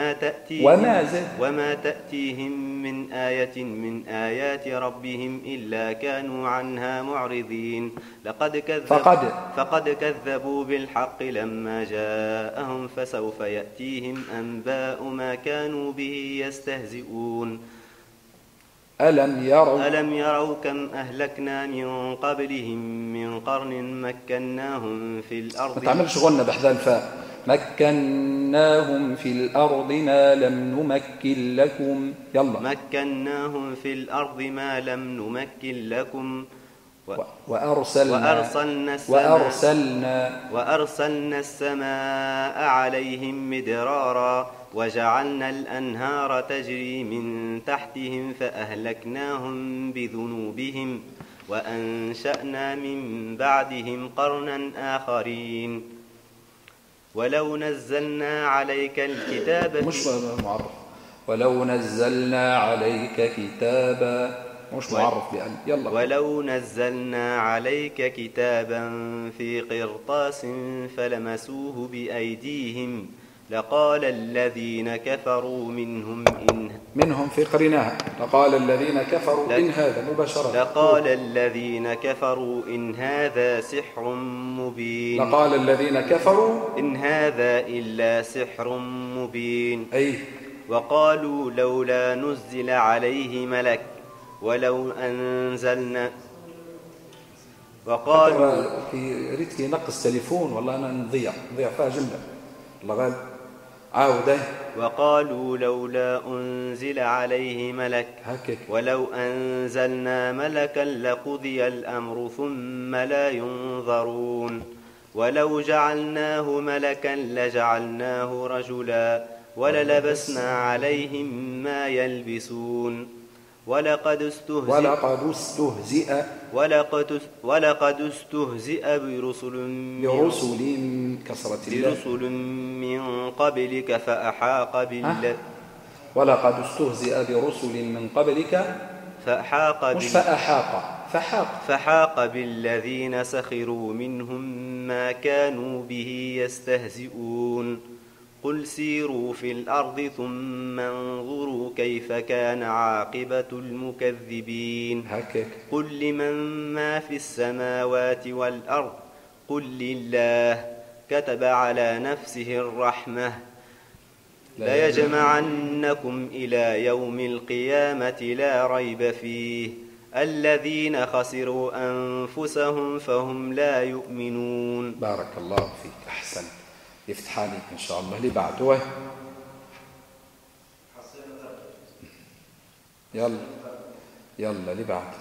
[SPEAKER 14] وما تأتيهم من آية من آيات ربهم إلا كانوا عنها معرضين. فقد كذبوا بالحق لما جاءهم فسوف يأتيهم أنباء ما كانوا به يستهزئون.
[SPEAKER 1] ألم
[SPEAKER 14] يروا كم أهلكنا من قبلهم من قرن مكناهم في الأرض.
[SPEAKER 1] ما تعملش غنة بحذا الفاء. مكناهم في الأرض ما لم نمكن لكم. يلا.
[SPEAKER 14] مكناهم في الأرض ما لم نمكن لكم. وأرسلنا السماء عليهم مدرارا وجعلنا الأنهار تجري من تحتهم فأهلكناهم بذنوبهم وأنشأنا من بعدهم قرنا آخرين. ولو نزلنا عليك الكتاب
[SPEAKER 1] مش معرف. ولو نزلنا عليك كتابا مش معرف بأن. يلا.
[SPEAKER 14] ولو نزلنا عليك كتابا في قرطاس فلمسوه بأيديهم لقال الذين كفروا منهم
[SPEAKER 1] في قرناها. لقال الذين كفروا إن هذا مباشرة.
[SPEAKER 14] لقال الذين كفروا إن هذا سحر مبين.
[SPEAKER 1] لقال الذين كفروا
[SPEAKER 14] إن هذا إلا سحر مبين.
[SPEAKER 1] أي.
[SPEAKER 14] وقالوا لولا نزل عليه ملك ولو أنزلنا.
[SPEAKER 1] وقالوا ريت ينقص تليفون والله أنا نضيع فيها جملة الله غالب. عاود.
[SPEAKER 14] وقالوا لولا أنزل عليه ملك ولو أنزلنا ملكا لقضي الأمر ثم لا ينظرون. ولو جعلناه ملكا لجعلناه رجلا وللبسنا عليهم ما يلبسون. ولقد استهزئ برسل من قبلك
[SPEAKER 1] ولقد استهزئ برسل من قبلك
[SPEAKER 14] فحاق بالذين سخروا منهم ما كانوا به يستهزئون. قل سيروا في الأرض ثم انظروا كيف كان عاقبة المكذبين قل لمن ما في السماوات والأرض قل لله كتب على نفسه الرحمة ليجمعنكم إلى يوم القيامة لا ريب فيه الذين خسروا أنفسهم فهم لا يؤمنون.
[SPEAKER 1] بارك الله فيك، أحسن، يفتح عليك إن شاء الله. اللي بعده يلا اللي بعده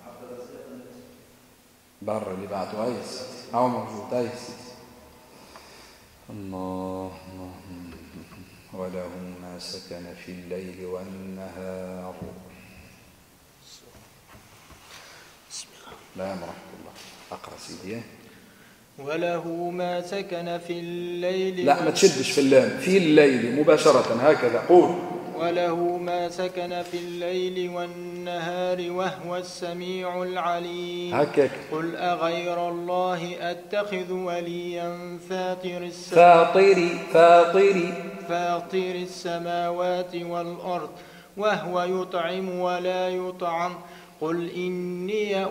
[SPEAKER 1] برا، اللي بعده أيس أو موجود أيس. الله وله ما سكن في الليل والنهار. لا مرحبا الله، أقرأ سيدي.
[SPEAKER 15] وله ما سكن في الليل،
[SPEAKER 1] لا ما تشدش في اللام، في الليل مباشرة هكذا قول.
[SPEAKER 15] وله ما سكن في الليل والنهار وهو السميع العليم.
[SPEAKER 1] هكذا.
[SPEAKER 15] قل أغير الله أتخذ وليا فاطر السماوات والأرض وهو يطعم ولا يطعم. قل إني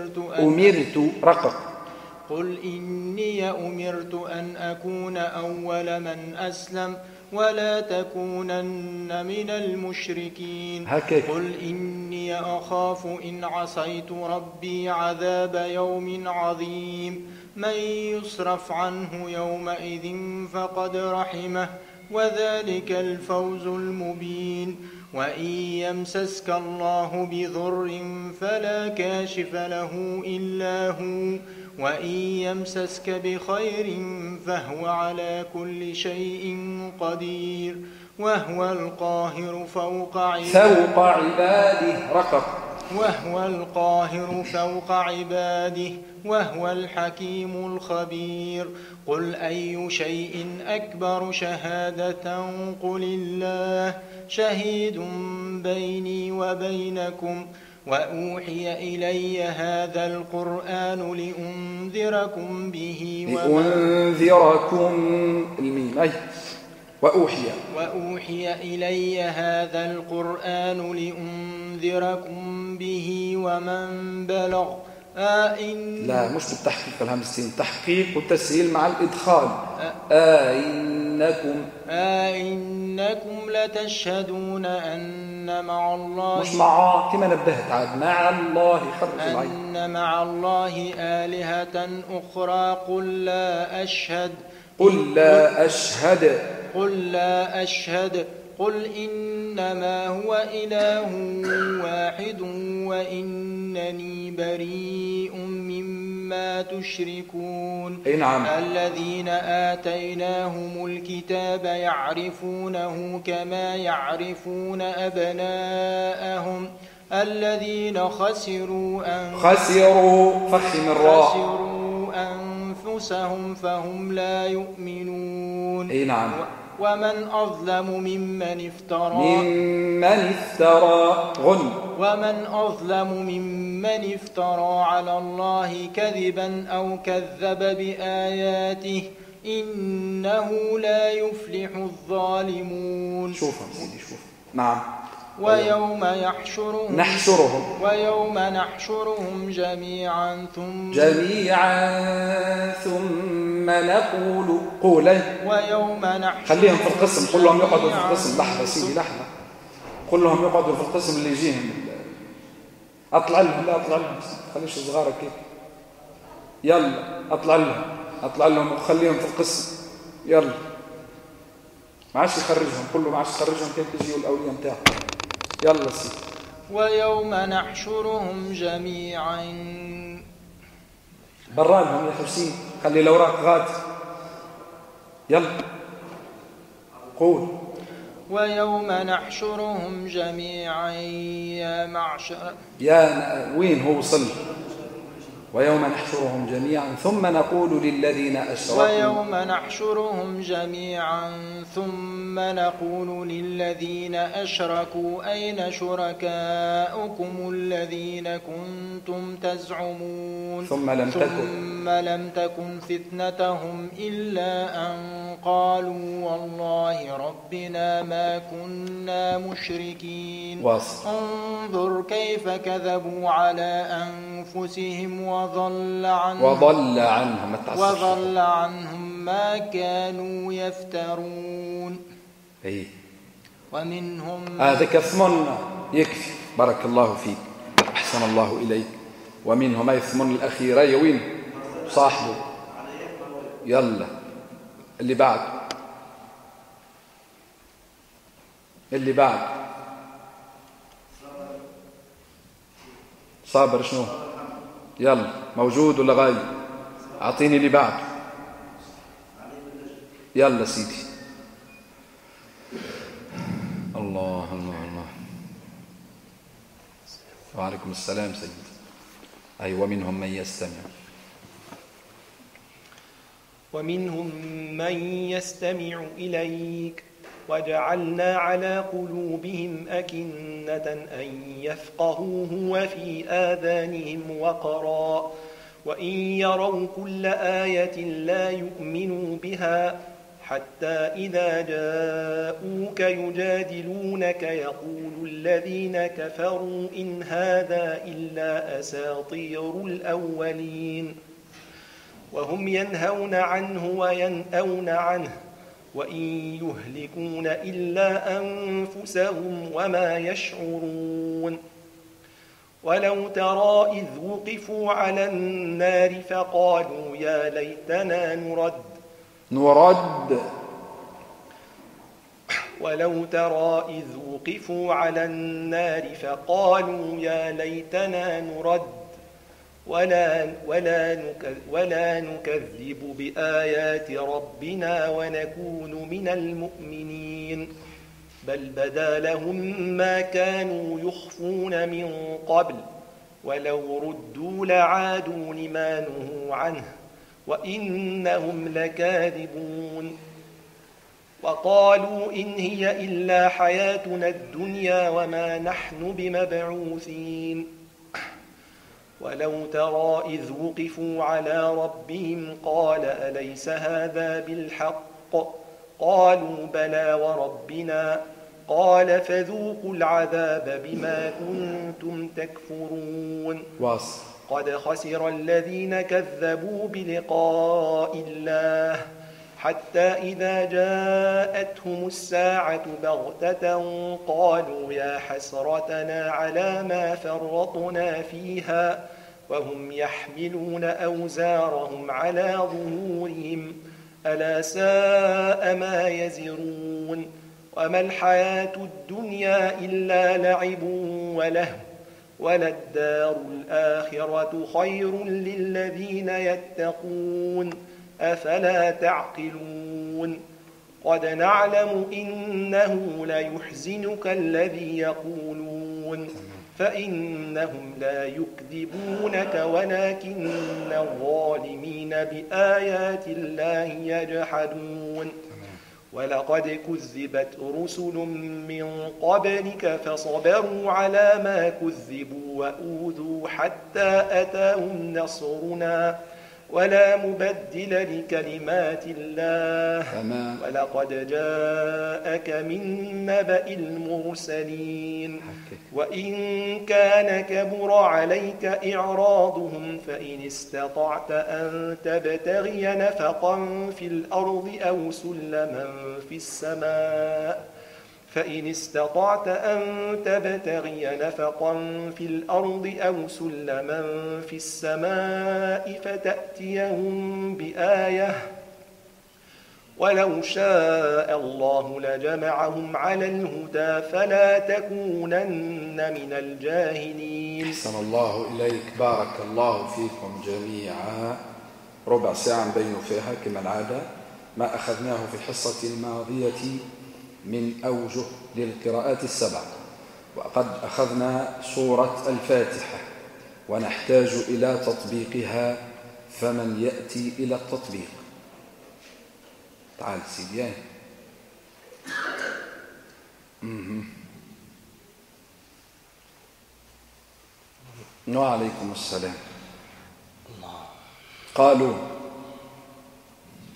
[SPEAKER 15] أمرت أن أكون أول من أسلم ولا تكونن من المشركين. قل إني أخاف إن عصيت ربي عذاب يوم عظيم. من يصرف عنه يومئذ فقد رحمه وذلك الفوز المبين. وإن يمسسك الله بضر فلا كاشف له إلا هو وإن يمسسك بخير فهو على كل شيء قدير وهو القاهر فوق عباده وهو الحكيم الخبير. قل أي شيء أكبر شهادة قل الله شهيد بيني وبينكم وأوحي إلي هذا القرآن لأنذركم به وأوحي إلي هذا القرآن لأنذركم به ومن بلغ.
[SPEAKER 1] لا مش بالتحقيق الهمزتين، تحقيق والتسهيل مع الإدخال. أئنكم
[SPEAKER 15] لتشهدون أن مع الله،
[SPEAKER 1] مش مع كما نبهت عاد، مع الله خرج العين،
[SPEAKER 15] أن مع الله آلهة أخرى. قل لا أشهد قل إنما هو إله واحد وإنني بريء مما تشركون.
[SPEAKER 1] نعم.
[SPEAKER 15] الذين آتيناهم الكتاب يعرفونه كما يعرفون أبناءهم الذين خسروا
[SPEAKER 1] فخم الراء
[SPEAKER 15] أنفسهم فهم لا يؤمنون.
[SPEAKER 1] نعم.
[SPEAKER 15] ومن أظلم ممن افترى على الله كذبا أو كذب بآياته إنه لا يفلح الظالمون.
[SPEAKER 1] شوف سيدي شوف. نعم.
[SPEAKER 15] ويوم نحشرهم جميعا
[SPEAKER 1] ثم نقول
[SPEAKER 15] ويوم نحشرهم
[SPEAKER 1] خليهم في القسم، قل لهم يقعدوا في القسم. لحظة سيدي لحظة، قل لهم يقعدوا في القسم اللي يجيهم. أطلع لهم خليش صغارك كيف. يلا أطلع لهم وخليهم في القسم. يلا ما عادش يخرجهم، كله ما عادش يخرجهم كيف تجيوا الأولياء متاعهم. يلا سيدي.
[SPEAKER 15] ويوم نحشرهم جميعا
[SPEAKER 1] برانهم يا حسين، خلي الأوراق غاد. يلا قول.
[SPEAKER 15] ويوم نحشرهم جميعا يا معشر
[SPEAKER 1] وين هو وصل؟ ويوم نحشرهم جميعا ثم نقول للذين أشركوا
[SPEAKER 15] أين شركاؤكم الذين كنتم تزعمون.
[SPEAKER 1] ثم لم تكن
[SPEAKER 15] فتنتهم إلا أن قالوا والله ربنا ما كنا مشركين. انظر كيف كذبوا على أنفسهم وضل عنهم ما كانوا يفترون. ومنهم
[SPEAKER 1] هذا كثم يكفي. بارك الله فيك، أحسن الله إليك. ومنهم يثمن الأخيرة يوين صاحبه. يلا اللي بعد صابر شنو؟ يلا موجود ولا غايب؟ أعطيني اللي بعد. يلا سيدي. الله الله الله. وعليكم السلام سيدي. أيوة. ومنهم من يستمع إليك وجعلنا على قلوبهم أكنة أن يفقهوه وفي آذانهم وقرا وإن يروا كل آية لا يؤمنوا بها حتى إذا جاءوك يجادلونك يقول الذين كفروا إن هذا إلا أساطير الأولين وهم ينهون عنه وينأون عنه وإن يهلكون إلا أنفسهم وما يشعرون. ولو ترى إذ وقفوا على النار فقالوا يا ليتنا نرد. ولو ترى إذ وقفوا على النار فقالوا يا ليتنا نرد ولا نكذب بآيات ربنا ونكون من المؤمنين بل بدا لهم ما كانوا يخفون من قبل ولو ردوا لعادوا لما نهوا عنه وإنهم لكاذبون. وقالوا إن هي إلا حياتنا الدنيا وما نحن بمبعوثين. ولو ترى إذ وقفوا على ربهم قال أليس هذا بالحق قالوا بلى وربنا قال فذوقوا العذاب بما كنتم تكفرون. قد خسر الذين كذبوا بلقاء الله حتى إذا جاءتهم الساعة بغتة قالوا يا حسرتنا على ما فرطنا فيها وهم يحملون أوزارهم على ظهورهم ألا ساء ما يزرون. وما الحياة الدنيا إلا لعب ولهو وللدار الآخرة خير للذين يتقون أفلا تعقلون. قد نعلم إنه ليحزنك الذي يقولون فإنهم لا يكذبونك ولكن الظالمين بآيات الله يجحدون. ولقد كذبت رسل من قبلك فصبروا على ما كذبوا وأوذوا حتى أتاهم نصرنا ولا مبدل لكلمات الله ولقد جاءك من نبأ المرسلين. وإن كان كبر عليك إعراضهم فإن استطعت أن تبتغي نفقا في الأرض أو سلما في السماء فإن استطعت أن تبتغي نفقا في الأرض أو سلما في السماء فتأتيهم بآية ولو شاء الله لجمعهم على الهدى فلا تكونن من الجاهلين. أحسن الله إليك. بارك الله فيكم جميعا. ربع ساعة نبين فيها كما العادة ما أخذناه في الحصة الماضية من أوجه للقراءات السبع. وقد أخذنا سورة الفاتحة ونحتاج إلى تطبيقها فمن يأتي إلى التطبيق؟ تعال سيدي. وعليكم السلام. قالوا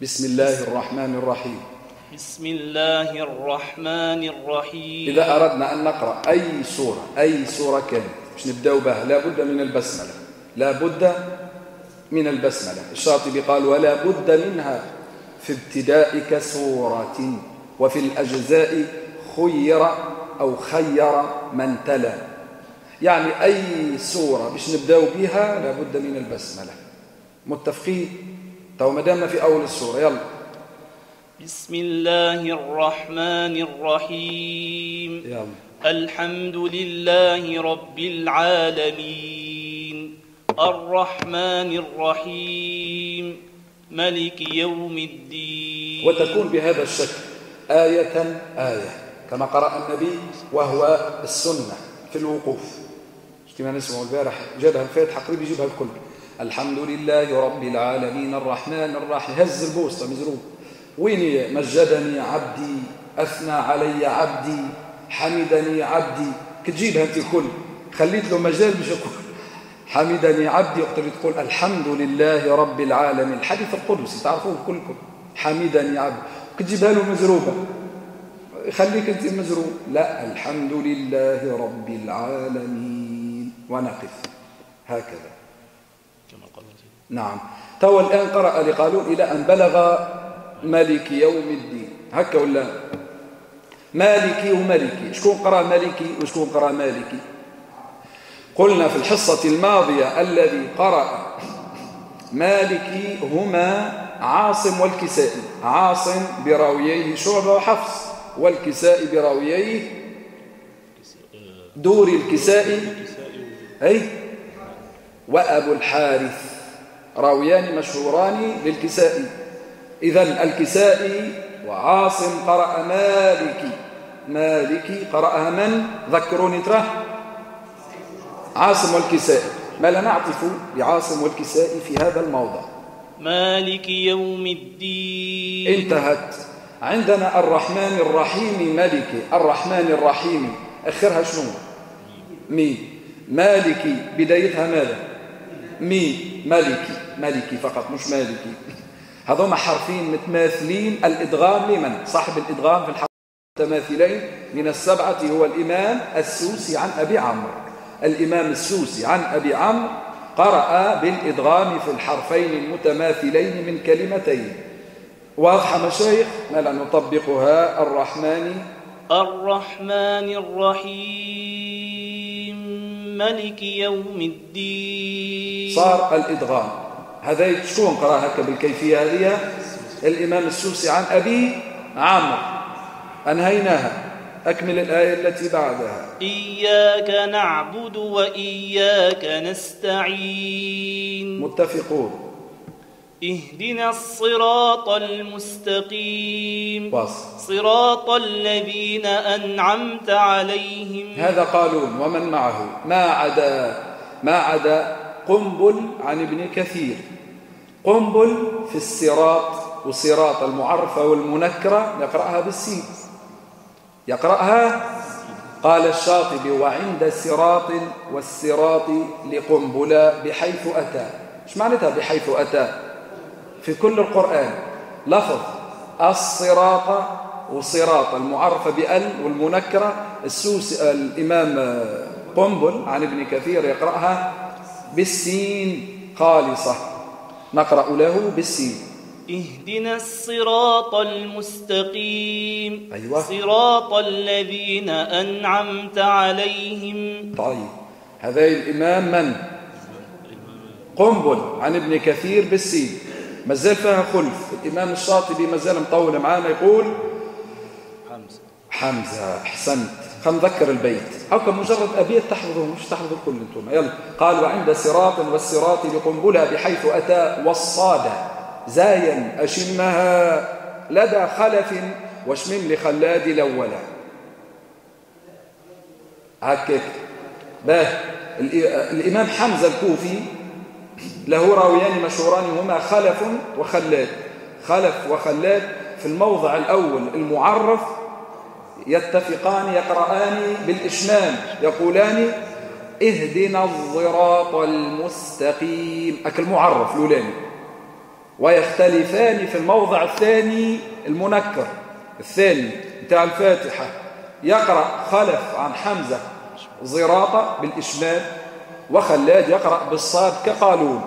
[SPEAKER 1] بسم الله الرحمن الرحيم.
[SPEAKER 2] بسم الله الرحمن الرحيم.
[SPEAKER 1] إذا أردنا أن نقرأ أي سورة كانت مش نبدأ بها لا بد من البسملة، لا بد من البسملة. الشاطبي قال ولا بد منها في ابتدائك سورة، وفي الأجزاء خير من تلا. يعني أي سورة مش نبدأ بها لا بد من البسملة. متفقين؟ تو مدامنا في أول السورة يلا.
[SPEAKER 2] بسم الله الرحمن الرحيم.
[SPEAKER 1] يلا.
[SPEAKER 2] الحمد لله رب العالمين الرحمن الرحيم ملك يوم الدين.
[SPEAKER 1] وتكون بهذا الشكل آية كما قرأ النبي وهو السنة في الوقوف. كما نسمع البارح جابها الفاتحة قريب يجيبها الكل. الحمد لله رب العالمين الرحمن الرحيم. هز البوسطة مزروب. وين مجدني عبدي أثنى علي عبدي حمدني عبدي. كتجيبها أنت الكل. خليت له مجال مش يقول حمدني عبدي وقت تقول الحمد لله رب العالمين. الحديث القدسي تعرفوه كلكم. حمدني عبدي كتجيبها له مزروبة. خليك أنت مزروب. لا الحمد لله رب العالمين ونقف هكذا. نعم. تو الآن قرأ لقالون إلى أن بلغ مالك يوم الدين. هكا ولا مالكي ومالكي. شكون قرأ مالكي وشكون قرأ مالكي؟ قلنا في الحصة الماضية الذي قرأ مالكي هما عاصم والكسائي. عاصم براوييه شعبة وحفص، والكسائي براوييه دوري الكسائي وأبو الحارث، راويان مشهوران للكسائي. إذن الكسائي وعاصم قرأ مالكي قرأها من؟ ذكروني تراه. عاصم والكسائي. ما لا نعطف بعاصم والكسائي في هذا الموضع.
[SPEAKER 2] مالك يوم الدين.
[SPEAKER 1] انتهت. عندنا الرحمن الرحيم مالكي. الرحمن الرحيم أخرها شنو؟ مين؟ مالكي بدايتها ماذا؟ مين؟ مالكي فقط مش مالكي. هذوما حرفين متماثلين. الإدغام لمن؟ صاحب الإدغام في الحرفين المتماثلين من السبعة هو الإمام السوسي عن أبي عمرو. الإمام السوسي عن أبي عمرو قرأ بالإدغام في الحرفين المتماثلين من كلمتين. واضحة مشايخ؟ ما لا نطبقها.
[SPEAKER 2] الرحمن الرحيم ملك يوم الدين.
[SPEAKER 1] صار الإدغام. هذا شكون قرأ هكا بالكيفية هذه؟ الإمام السوسي عن أبي عمرو. أنهيناها. أكمل الآية التي بعدها.
[SPEAKER 2] إياك نعبد وإياك نستعين.
[SPEAKER 1] متفقون.
[SPEAKER 2] اهدنا الصراط المستقيم صراط الذين أنعمت عليهم.
[SPEAKER 1] هذا قالون ومن معه ما عدا قنبل عن ابن كثير. قنبل في الصراط وصراط المعرفة والمنكرة يقرأها بالسين. يقرأها قال الشاطبي وعند صراط والصراط لقنبل بحيث أتى. ايش معناتها بحيث أتى؟ في كل القرآن لفظ الصراط وصراط المعرفة بأل والمنكرة. السوسي الإمام قنبل عن ابن كثير يقرأها بالسين خالصة. نقرأ له بالسين.
[SPEAKER 2] اهدنا الصراط المستقيم.
[SPEAKER 1] أيوة.
[SPEAKER 2] صراط الذين أنعمت عليهم.
[SPEAKER 1] طيب هذا الإمام من؟ قنبل عن ابن كثير بالسين. مازال فيها خلف. الإمام الشاطبي مازال مطول معانا يقول حمزة. أحسنت. خلينا نذكر البيت هكا مجرد أبيات تحفظه مش تحفظ الكل انتم. يلا. قال وعند صراط والصراط لقنبلة بحيث أتى والصاد زايا أشمها لدى خلف واشمم لخلاد الأولى. هكذا الإمام حمزة الكوفي له راويان مشهوران هما خلف وخلاد. خلف وخلاد في الموضع الأول المعرف يتفقان يقرآن بالإشمام يقولان اهدنا الصراط المستقيم. أكل معرف لولاني. ويختلفان في الموضع الثاني المنكر الثاني بتاع الفاتحة. يقرأ خلف عن حمزة زراطة بالإشمال، وخلاد يقرأ بالصاد كقالون.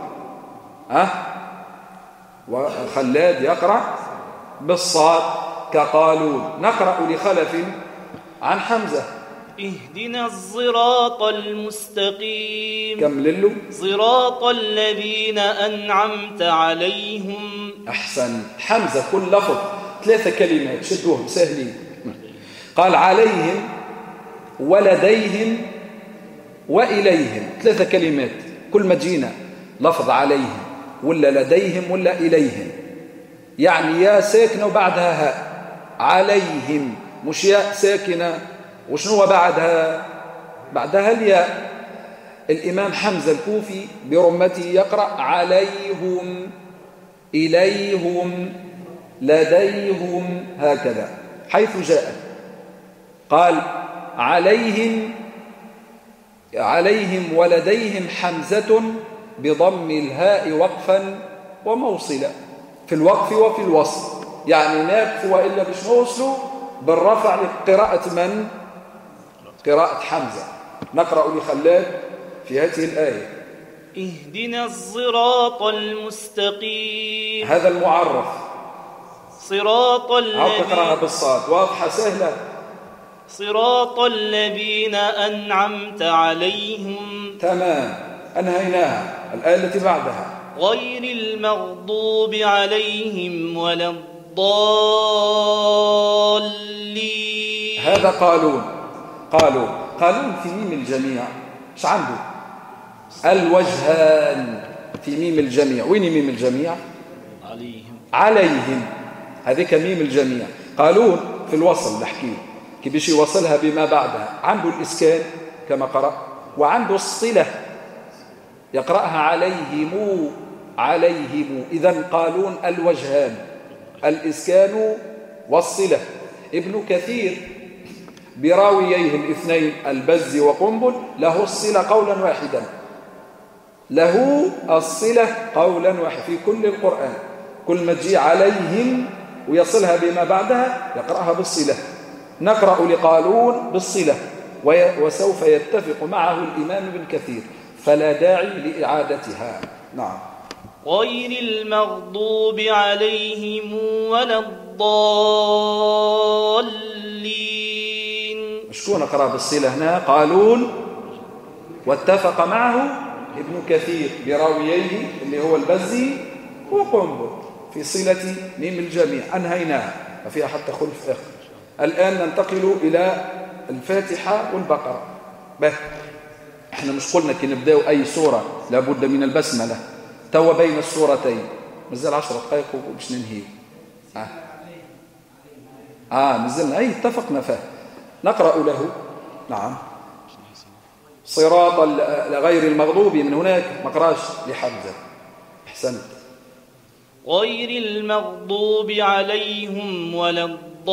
[SPEAKER 1] وخلاد يقرأ بالصاد كقالون. نقرأ لخلف عن حمزة:
[SPEAKER 16] اهدنا الصراط المستقيم.
[SPEAKER 1] كمل له:
[SPEAKER 16] صراط الذين أنعمت عليهم.
[SPEAKER 1] أحسن. حمزة كل لفظ 3 كلمات، شدوهم سهلين. قال عليهم ولديهم وإليهم، 3 كلمات. كل ما جينا لفظ عليهم ولا لديهم ولا إليهم، يعني يا ساكنة وبعدها هاء. عليهم مش ياء ساكنة وشنو بعدها؟ بعدها الياء. الإمام حمزة الكوفي برمته يقرأ عليهم إليهم لديهم، هكذا حيث جاء. قال عليهم ولديهم حمزة بضم الهاء وقفا وموصلا، في الوقف وفي الوصل، يعني نقف وإلا باش نوصلوا بالرفع لقراءة من؟ قراءة حمزة. نقرأ لخلاد في هذه الآية:
[SPEAKER 16] اهدنا الصراط المستقيم.
[SPEAKER 1] هذا المعرف.
[SPEAKER 16] صراط الذين،
[SPEAKER 1] تقرأها بالصاد، واضحة سهلة.
[SPEAKER 16] صراط الذين أنعمت عليهم.
[SPEAKER 1] تمام، أنهيناها. الآية التي بعدها:
[SPEAKER 16] غير المغضوب عليهم ولا الضالين.
[SPEAKER 1] هذا قالون في ميم الجميع. ايش عنده؟ الوجهان في ميم الجميع. وين ميم الجميع؟ عليهم. هذيك ميم الجميع. قالون في الوصل نحكيه كيف بيش يوصلها بما بعدها. عنده الإسكان كما قرأ، وعنده الصلة يقرأها عليهم. إذن قالون الوجهان، الإسكان والصلة. ابن كثير براوييه الاثنين البز وقنبل له الصلة قولا واحدا، له الصلة قولا واحد في كل القرآن. كل ما تجي عليهم ويصلها بما بعدها يقرأها بالصلة. نقرأ لقالون بالصلة، وسوف يتفق معه الإمام ابن كثير، فلا داعي لإعادتها. نعم.
[SPEAKER 16] غير المغضوب عليهم ولا الضالين.
[SPEAKER 1] شكون قرأ بالصلة هنا؟ قالون، واتفق معه ابن كثير براوييه اللي هو البزي وقنبل في صلة ميم الجميع. أنهيناها، ما فيها حتى خلف آخر. الآن ننتقل إلى الفاتحة والبقرة. احنا مش قلنا كي نبداو أي سورة لابد من البسملة؟ توا بين السورتين مازال 10 دقائق وباش ننهي. نزلنا اتفقنا فيه. نقرأ له. نعم. صراط غير المغضوب، من هناك ما قراش لحمزة. احسنت.
[SPEAKER 16] غير المغضوب عليهم ولا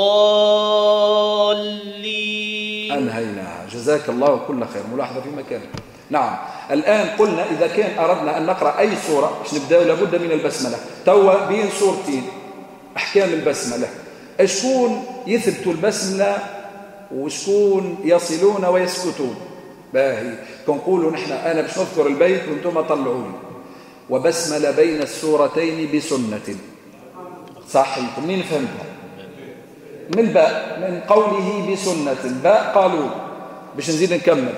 [SPEAKER 16] الضالين.
[SPEAKER 1] أنهيناها. جزاك الله كل خير. ملاحظة في مكانه. نعم. الآن قلنا إذا كان أردنا أن نقرأ أي سورة باش نبدأ لابد من البسملة. توا بين سورتين أحكام البسملة. شكون يثبتوا البسملة وشكون يصلون ويسكتون؟ باهي كنقولوا نحن أنا باش نذكر البيت وانتم طلعوني. وبسملة بين السورتين بسنة. صحيح. منين فهمتها؟ من الباء، من قوله بسنة. الباء قالوا باش نزيد نكمل.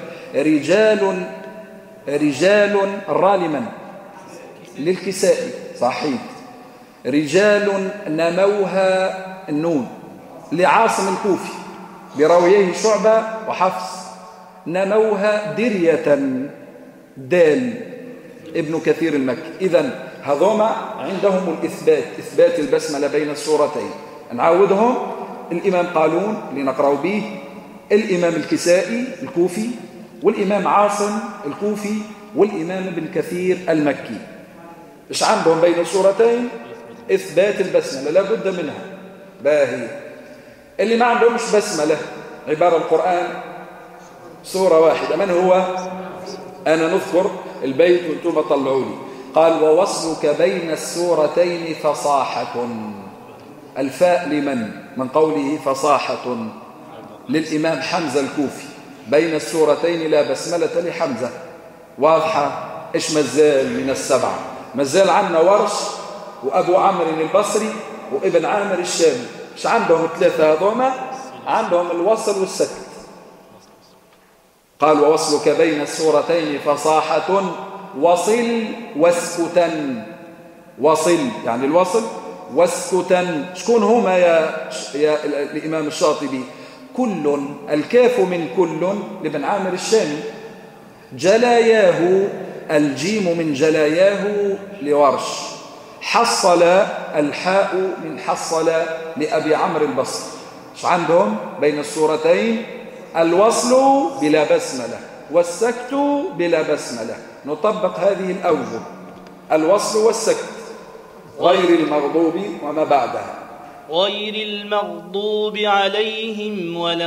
[SPEAKER 1] رجال الرالما للكسائي. صحيح. رجال نموها النون لعاصم الكوفي براويه شعبة وحفص. نموها درية دال ابن كثير المكي. إذن هذوما عندهم الإثبات، إثبات البسملة بين السورتين. نعودهم: الإمام قالون اللي نقرأ به، الإمام الكسائي الكوفي، والإمام عاصم الكوفي، والإمام ابن كثير المكي. إيش عندهم بين السورتين؟ إثبات البسملة لا بد منها. باهي. اللي ما عندهمش بسملة، عبارة القرآن سورة واحدة. من هو؟ أنا نذكر البيت وانتم طلعوا لي. قال ووصلك بين السورتين فصاحة. الفاء لمن؟ من قوله فصاحة للإمام حمزة الكوفي. بين السورتين لا بسملة لحمزة. واضحة؟ إيش مازال من السبعة؟ مازال عندنا ورش وأبو عمرو البصري وابن عامر الشامي. إيش عندهم الثلاثة هذوما؟ عندهم الوصل والسكت. قال ووصلك بين السورتين فصاحة وصل واسكتا. وصل يعني الوصل، واسكتا شكون هما يا الإمام الشاطبي؟ كل، الكاف من كل لابن عامر الشامي، جلاياه الجيم من جلاياه لورش، حصل الحاء من حصل لأبي عمرو البصري. ايش عندهم بين السورتين؟ الوصل بلا بسملة والسكت بلا بسملة. نطبق هذه الأوجه، الوصل والسكت. غير المغضوب وما بعدها.
[SPEAKER 16] غير المغضوب عليهم ولا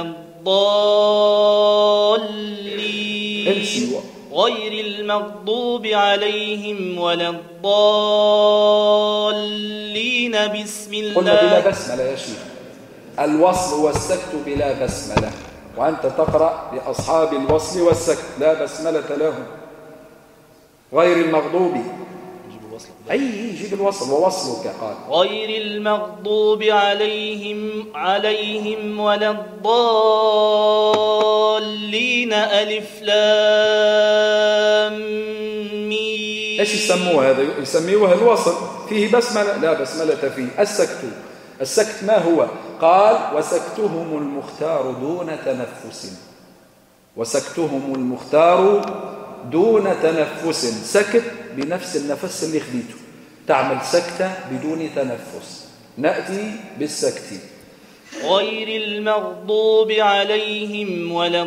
[SPEAKER 16] الضالين. غير المغضوب عليهم ولا الضالين. بسم الله.
[SPEAKER 1] قلنا بلا بسملة يا شيخ. الوصل والسكت بلا بسملة، وأنت تقرأ لأصحاب الوصل والسكت لا بسملة لهم. غير المغضوب جيب الوصل ووصلك. قال
[SPEAKER 16] غير المغضوب عليهم ولا الضالين. ألف لام ميم.
[SPEAKER 1] ايش يسموه هذا؟ يسموه الوصل، فيه بسملة لا بسملة فيه. السكت ما هو؟ قال وسكتهم المختار دون تنفس. وسكتهم المختار دون تنفس. سكت بنفس النفس اللي خديته، تعمل سكتة بدون تنفس. نأتي بالسكت.
[SPEAKER 16] غير المغضوب عليهم ولا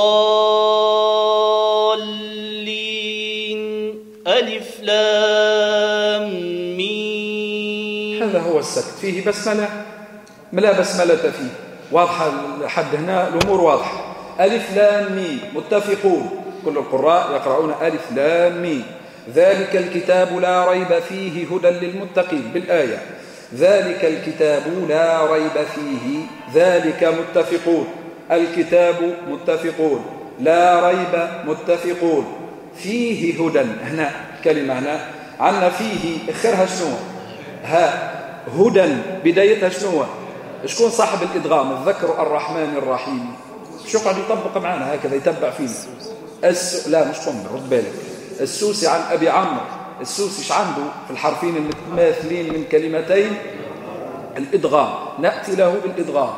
[SPEAKER 16] الضالين. ألف لام ميم.
[SPEAKER 1] هذا هو السكت، فيه بسملة لا بسملة فيه. واضحة لحد هنا الأمور واضحة. ألف لام ميم متفقون، كل القراء يقرؤون ألف لام ميم. ذلك الكتاب لا ريب فيه هدى للمتقين بالآية. ذلك الكتاب لا ريب فيه. ذلك متفقون، الكتاب متفقون، لا ريب متفقون، فيه هدى. هنا الكلمة هنا عنا فيه اخرها شنو؟ ها هدى بدايتها شنو؟ شكون صاحب الإدغام؟ الذكر الرحمن الرحيم. شو قاعد يطبق معنا هكذا يتبع فينا؟ لا مش قنبل، رد بالك. السوسي عن أبي عمرو. السوسي ايش عنده في الحرفين المتماثلين من كلمتين؟ الإدغام. نأتي له بالإدغام.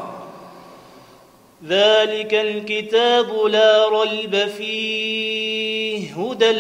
[SPEAKER 16] ذلك الكتاب لا ريب فيه هدى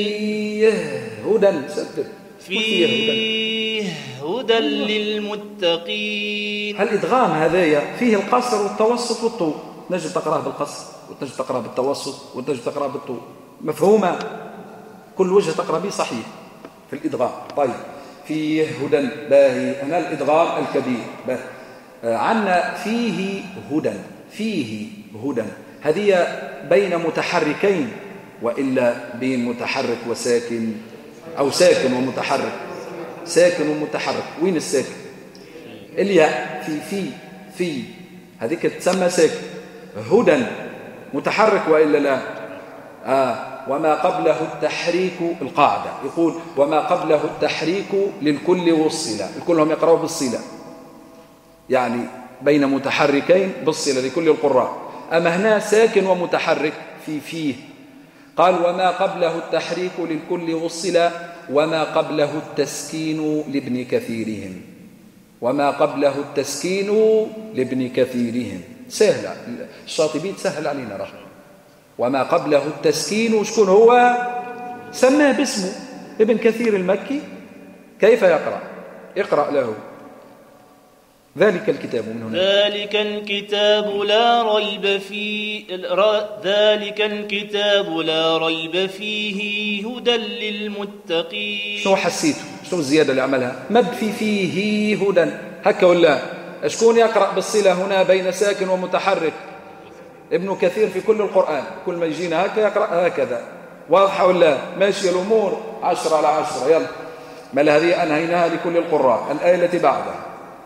[SPEAKER 16] هدى للمتقين.
[SPEAKER 1] الإدغام هذايا فيه القصر والتوسط والطول. نجد تقرأه بالقصر وتجد تقرأه بالتوسط وتجد تقرأه بالطول. مفهومة؟ كل وجه تقرأ به صحيح في الإدغام. طيب فيه هدى باهي. هنا الإدغام الكبير. عنا فيه هدى. فيه هدى هذه بين متحركين، وإلا بين متحرك وساكن، أو ساكن ومتحرك. ساكن ومتحرك. وين الساكن؟ الياء. في هذيك تسمى ساكن. هدى متحرك وإلا لا؟ وما قبله التحريك. القاعدة يقول وما قبله التحريك للكل والصلة. الكلهم يقرأوا بالصلة، يعني بين متحركين بالصلة لكل القراء. أما هنا ساكن ومتحرك فيه. قال وما قبله التحريك للكل والصلة وما قبله التسكين لابن كثيرهم. وما قبله التسكين لابن كثيرهم. سهلة، الشاطبي تسهل علينا رحمه. وما قبله التسكين شكون هو؟ سماه باسمه ابن كثير المكي. كيف يقرأ؟ اقرأ له. ذلك الكتاب من هنا.
[SPEAKER 16] ذلك الكتاب لا ريب فيه. ذلك الكتاب لا ريب فيه هدى للمتقين.
[SPEAKER 1] شنو حسيته؟ شنو الزيادة اللي عملها؟ مد فيه هدى هكا ولا؟ شكون يقرأ بالصلة هنا بين ساكن ومتحرك؟ ابن كثير في كل القرآن، كل ما يجينا هكا يقرأ هكذا. واضحة ولا ماشية الأمور 10 على 10. يلا بل هذه أنهيناها لكل القراء. الآية التي بعدها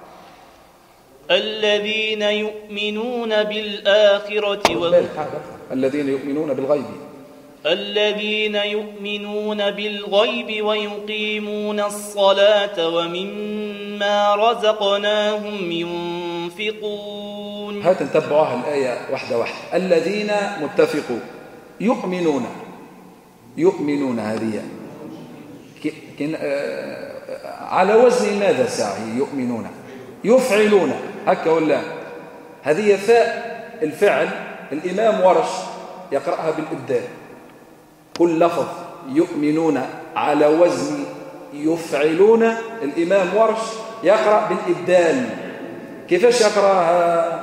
[SPEAKER 16] الذين يؤمنون بالآخرة
[SPEAKER 1] الذين يؤمنون بالغيب
[SPEAKER 16] الذين يؤمنون بالغيب ويقيمون الصلاة ومما رزقناهم ينفقون.
[SPEAKER 1] هات نتبعوها الآية واحدة واحدة. الذين متفقون يؤمنون هذه على وزن ماذا ساعي؟ يؤمنون يفعلون هكا ولا هذه ثاء الفعل. الإمام ورش يقرأها بالإبدال. كل لفظ يؤمنون على وزن يفعلون الإمام ورش يقرأ بالإبدال. كيفاش يقرأها؟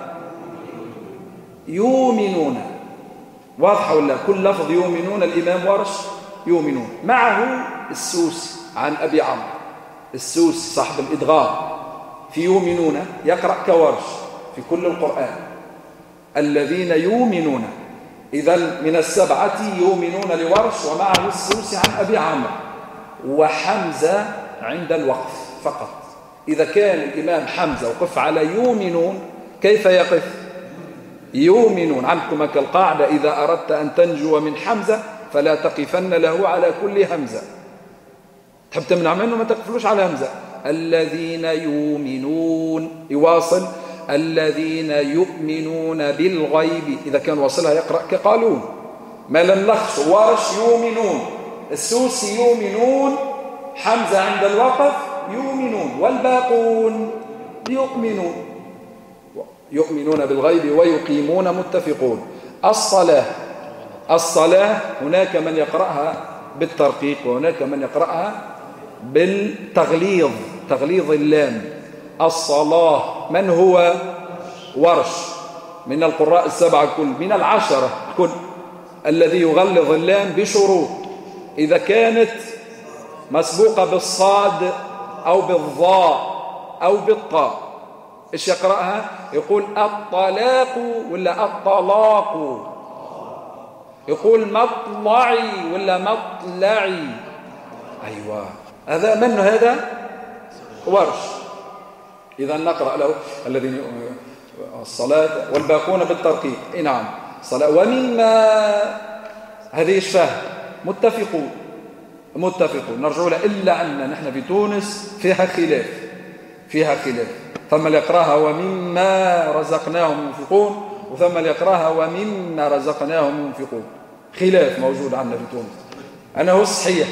[SPEAKER 1] يؤمنون. واضحة ولا؟ كل لفظ يؤمنون الإمام ورش يؤمنون. معه السوس عن أبي عمرو. السوس صاحب الإدغام في يؤمنون يقرأ كورش في كل القرآن. الذين يؤمنون. إذن من السبعة يؤمنون لورش ومعه السوس عن أبي عمرو وحمزة عند الوقف فقط. إذا كان الإمام حمزة وقف على يؤمنون كيف يقف؟ يؤمنون. عندكم كالقاعدة إذا أردت أن تنجو من حمزة فلا تقفن له على كل همزة. تحب تمنع منه ما تقفلوش على همزة. الذين يؤمنون. يواصل الذين يؤمنون بالغيب. إذا كان واصلها يقرأ كقالون. ما لنلخص ورش يؤمنون السوسي يؤمنون حمزة عند الوقف يؤمنون والباقون يؤمنون بالغيب ويقيمون متفقون. الصلاة هناك من يقرأها بالترقيق وهناك من يقرأها بالتغليظ تغليظ اللام. الصلاة من هو؟ ورش من القراء السبعة كل من 10 كل الذي يغلظ اللام بشروط. إذا كانت مسبوقة بالصاد أو بالضاء أو بالطاء إيش يقرأها؟ يقول الطلاق ولا الطلاق. يقول مطلعي ولا مطلعي. أيوة هذا من هذا؟ ورش. إذا نقرأ له الذين الصلاة والباقون بالترقيق. نعم صلاة ومما هذه يشفاه متفقون نرجع له. إلا أن نحن في تونس فيها خلاف ثم اللي يقراها ومما رزقناهم ينفقون وثم اللي يقراها ومما رزقناهم ينفقون. خلاف موجود عندنا في تونس. أنا هو الصحيح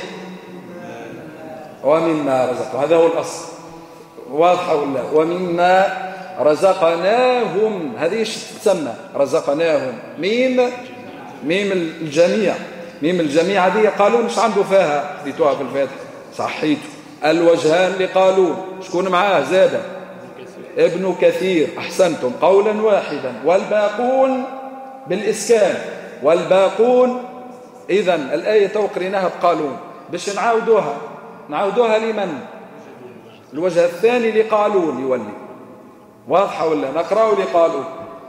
[SPEAKER 1] ومما رزقناهم هذا هو الأصل. واضحة ولا؟ ومما رزقناهم هذه ايش تسمى؟ رزقناهم ميم الجميع. ميم الجميع هذه قالون مش عنده فيها خديتوها في الفاتحة صحيته. الوجهان لقالون شكون معاه؟ زاد ابن كثير. أحسنتم قولا واحدا. والباقون بالإسكان والباقون. إذن الآية توقريناها بقالون باش نعودوها لمن؟ الوجه الثاني لقالون يولي. واضحة ولا؟ نقرأ لقالون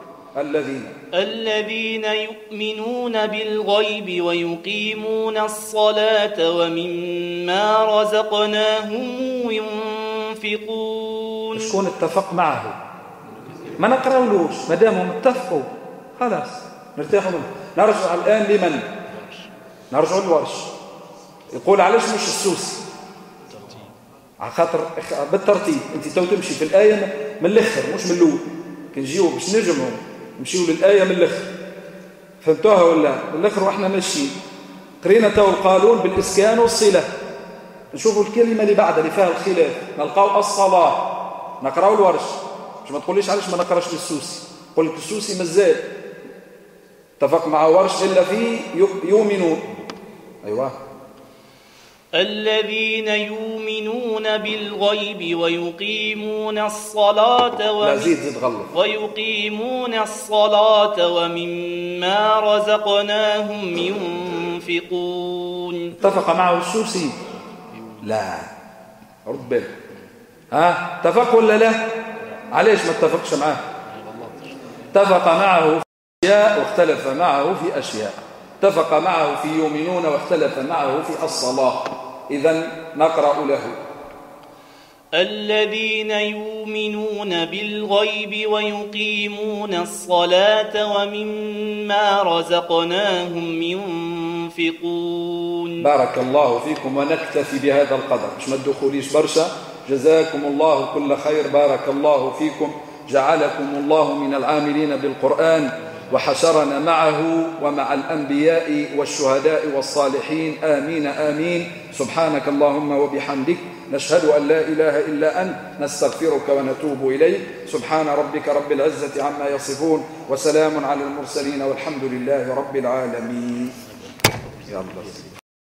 [SPEAKER 16] الذين يؤمنون بالغيب ويقيمون الصلاة ومما رزقناهم ينفقون.
[SPEAKER 1] شكون اتفق معه؟ ما نقرأولوش ما دامهم اتفقوا خلاص نرتاحوا منه. نرجع الآن لمن؟ نرجع الورش. يقول علاش مش السوسي؟ على خاطر بالترتيب انت تو تمشي في الآية من الأخر مش من الأول. كنجيو باش نجمعوا نمشيو للآية من الأخر. فهمتوها ولا؟ من الأخر واحنا ماشيين قرينا تو القانون بالإسكان والصلة. نشوفوا الكلمة اللي بعدها اللي فيها الخلاف نلقاو الصلاة. نقراو الورش. مش ما تقوليش علاش ما نقراش للسوسي. قل لك السوسي مازال اتفق مع ورش إلا في يؤمنون. أيوة
[SPEAKER 16] الذين يؤمنون بالغيب ويقيمون الصلاة ويقيمون الصلاة ومما رزقناهم ينفقون.
[SPEAKER 1] اتفق معه السوسي؟ لا رد بالك. اتفق ولا لا؟ علاش ما اتفقش معه؟ اتفق معه في أشياء واختلف معه في أشياء. اتفق معه في يؤمنون واختلف معه في الصلاة. إذن نقرأ له:
[SPEAKER 16] الذين يؤمنون بالغيب ويقيمون الصلاة ومما رزقناهم ينفقون.
[SPEAKER 1] بارك الله فيكم، ونكتفي بهذا القدر، مش ما تدخليش برشا. جزاكم الله كل خير، بارك الله فيكم، جعلكم الله من العاملين بالقرآن، وحشرنا معه ومع الأنبياء والشهداء والصالحين، آمين آمين. سبحانك اللهم وبحمدك، نشهد أن لا إله إلا أنت، نستغفرك ونتوب إليك. سبحان ربك رب العزة عما يصفون، وسلام على المرسلين، والحمد لله رب العالمين.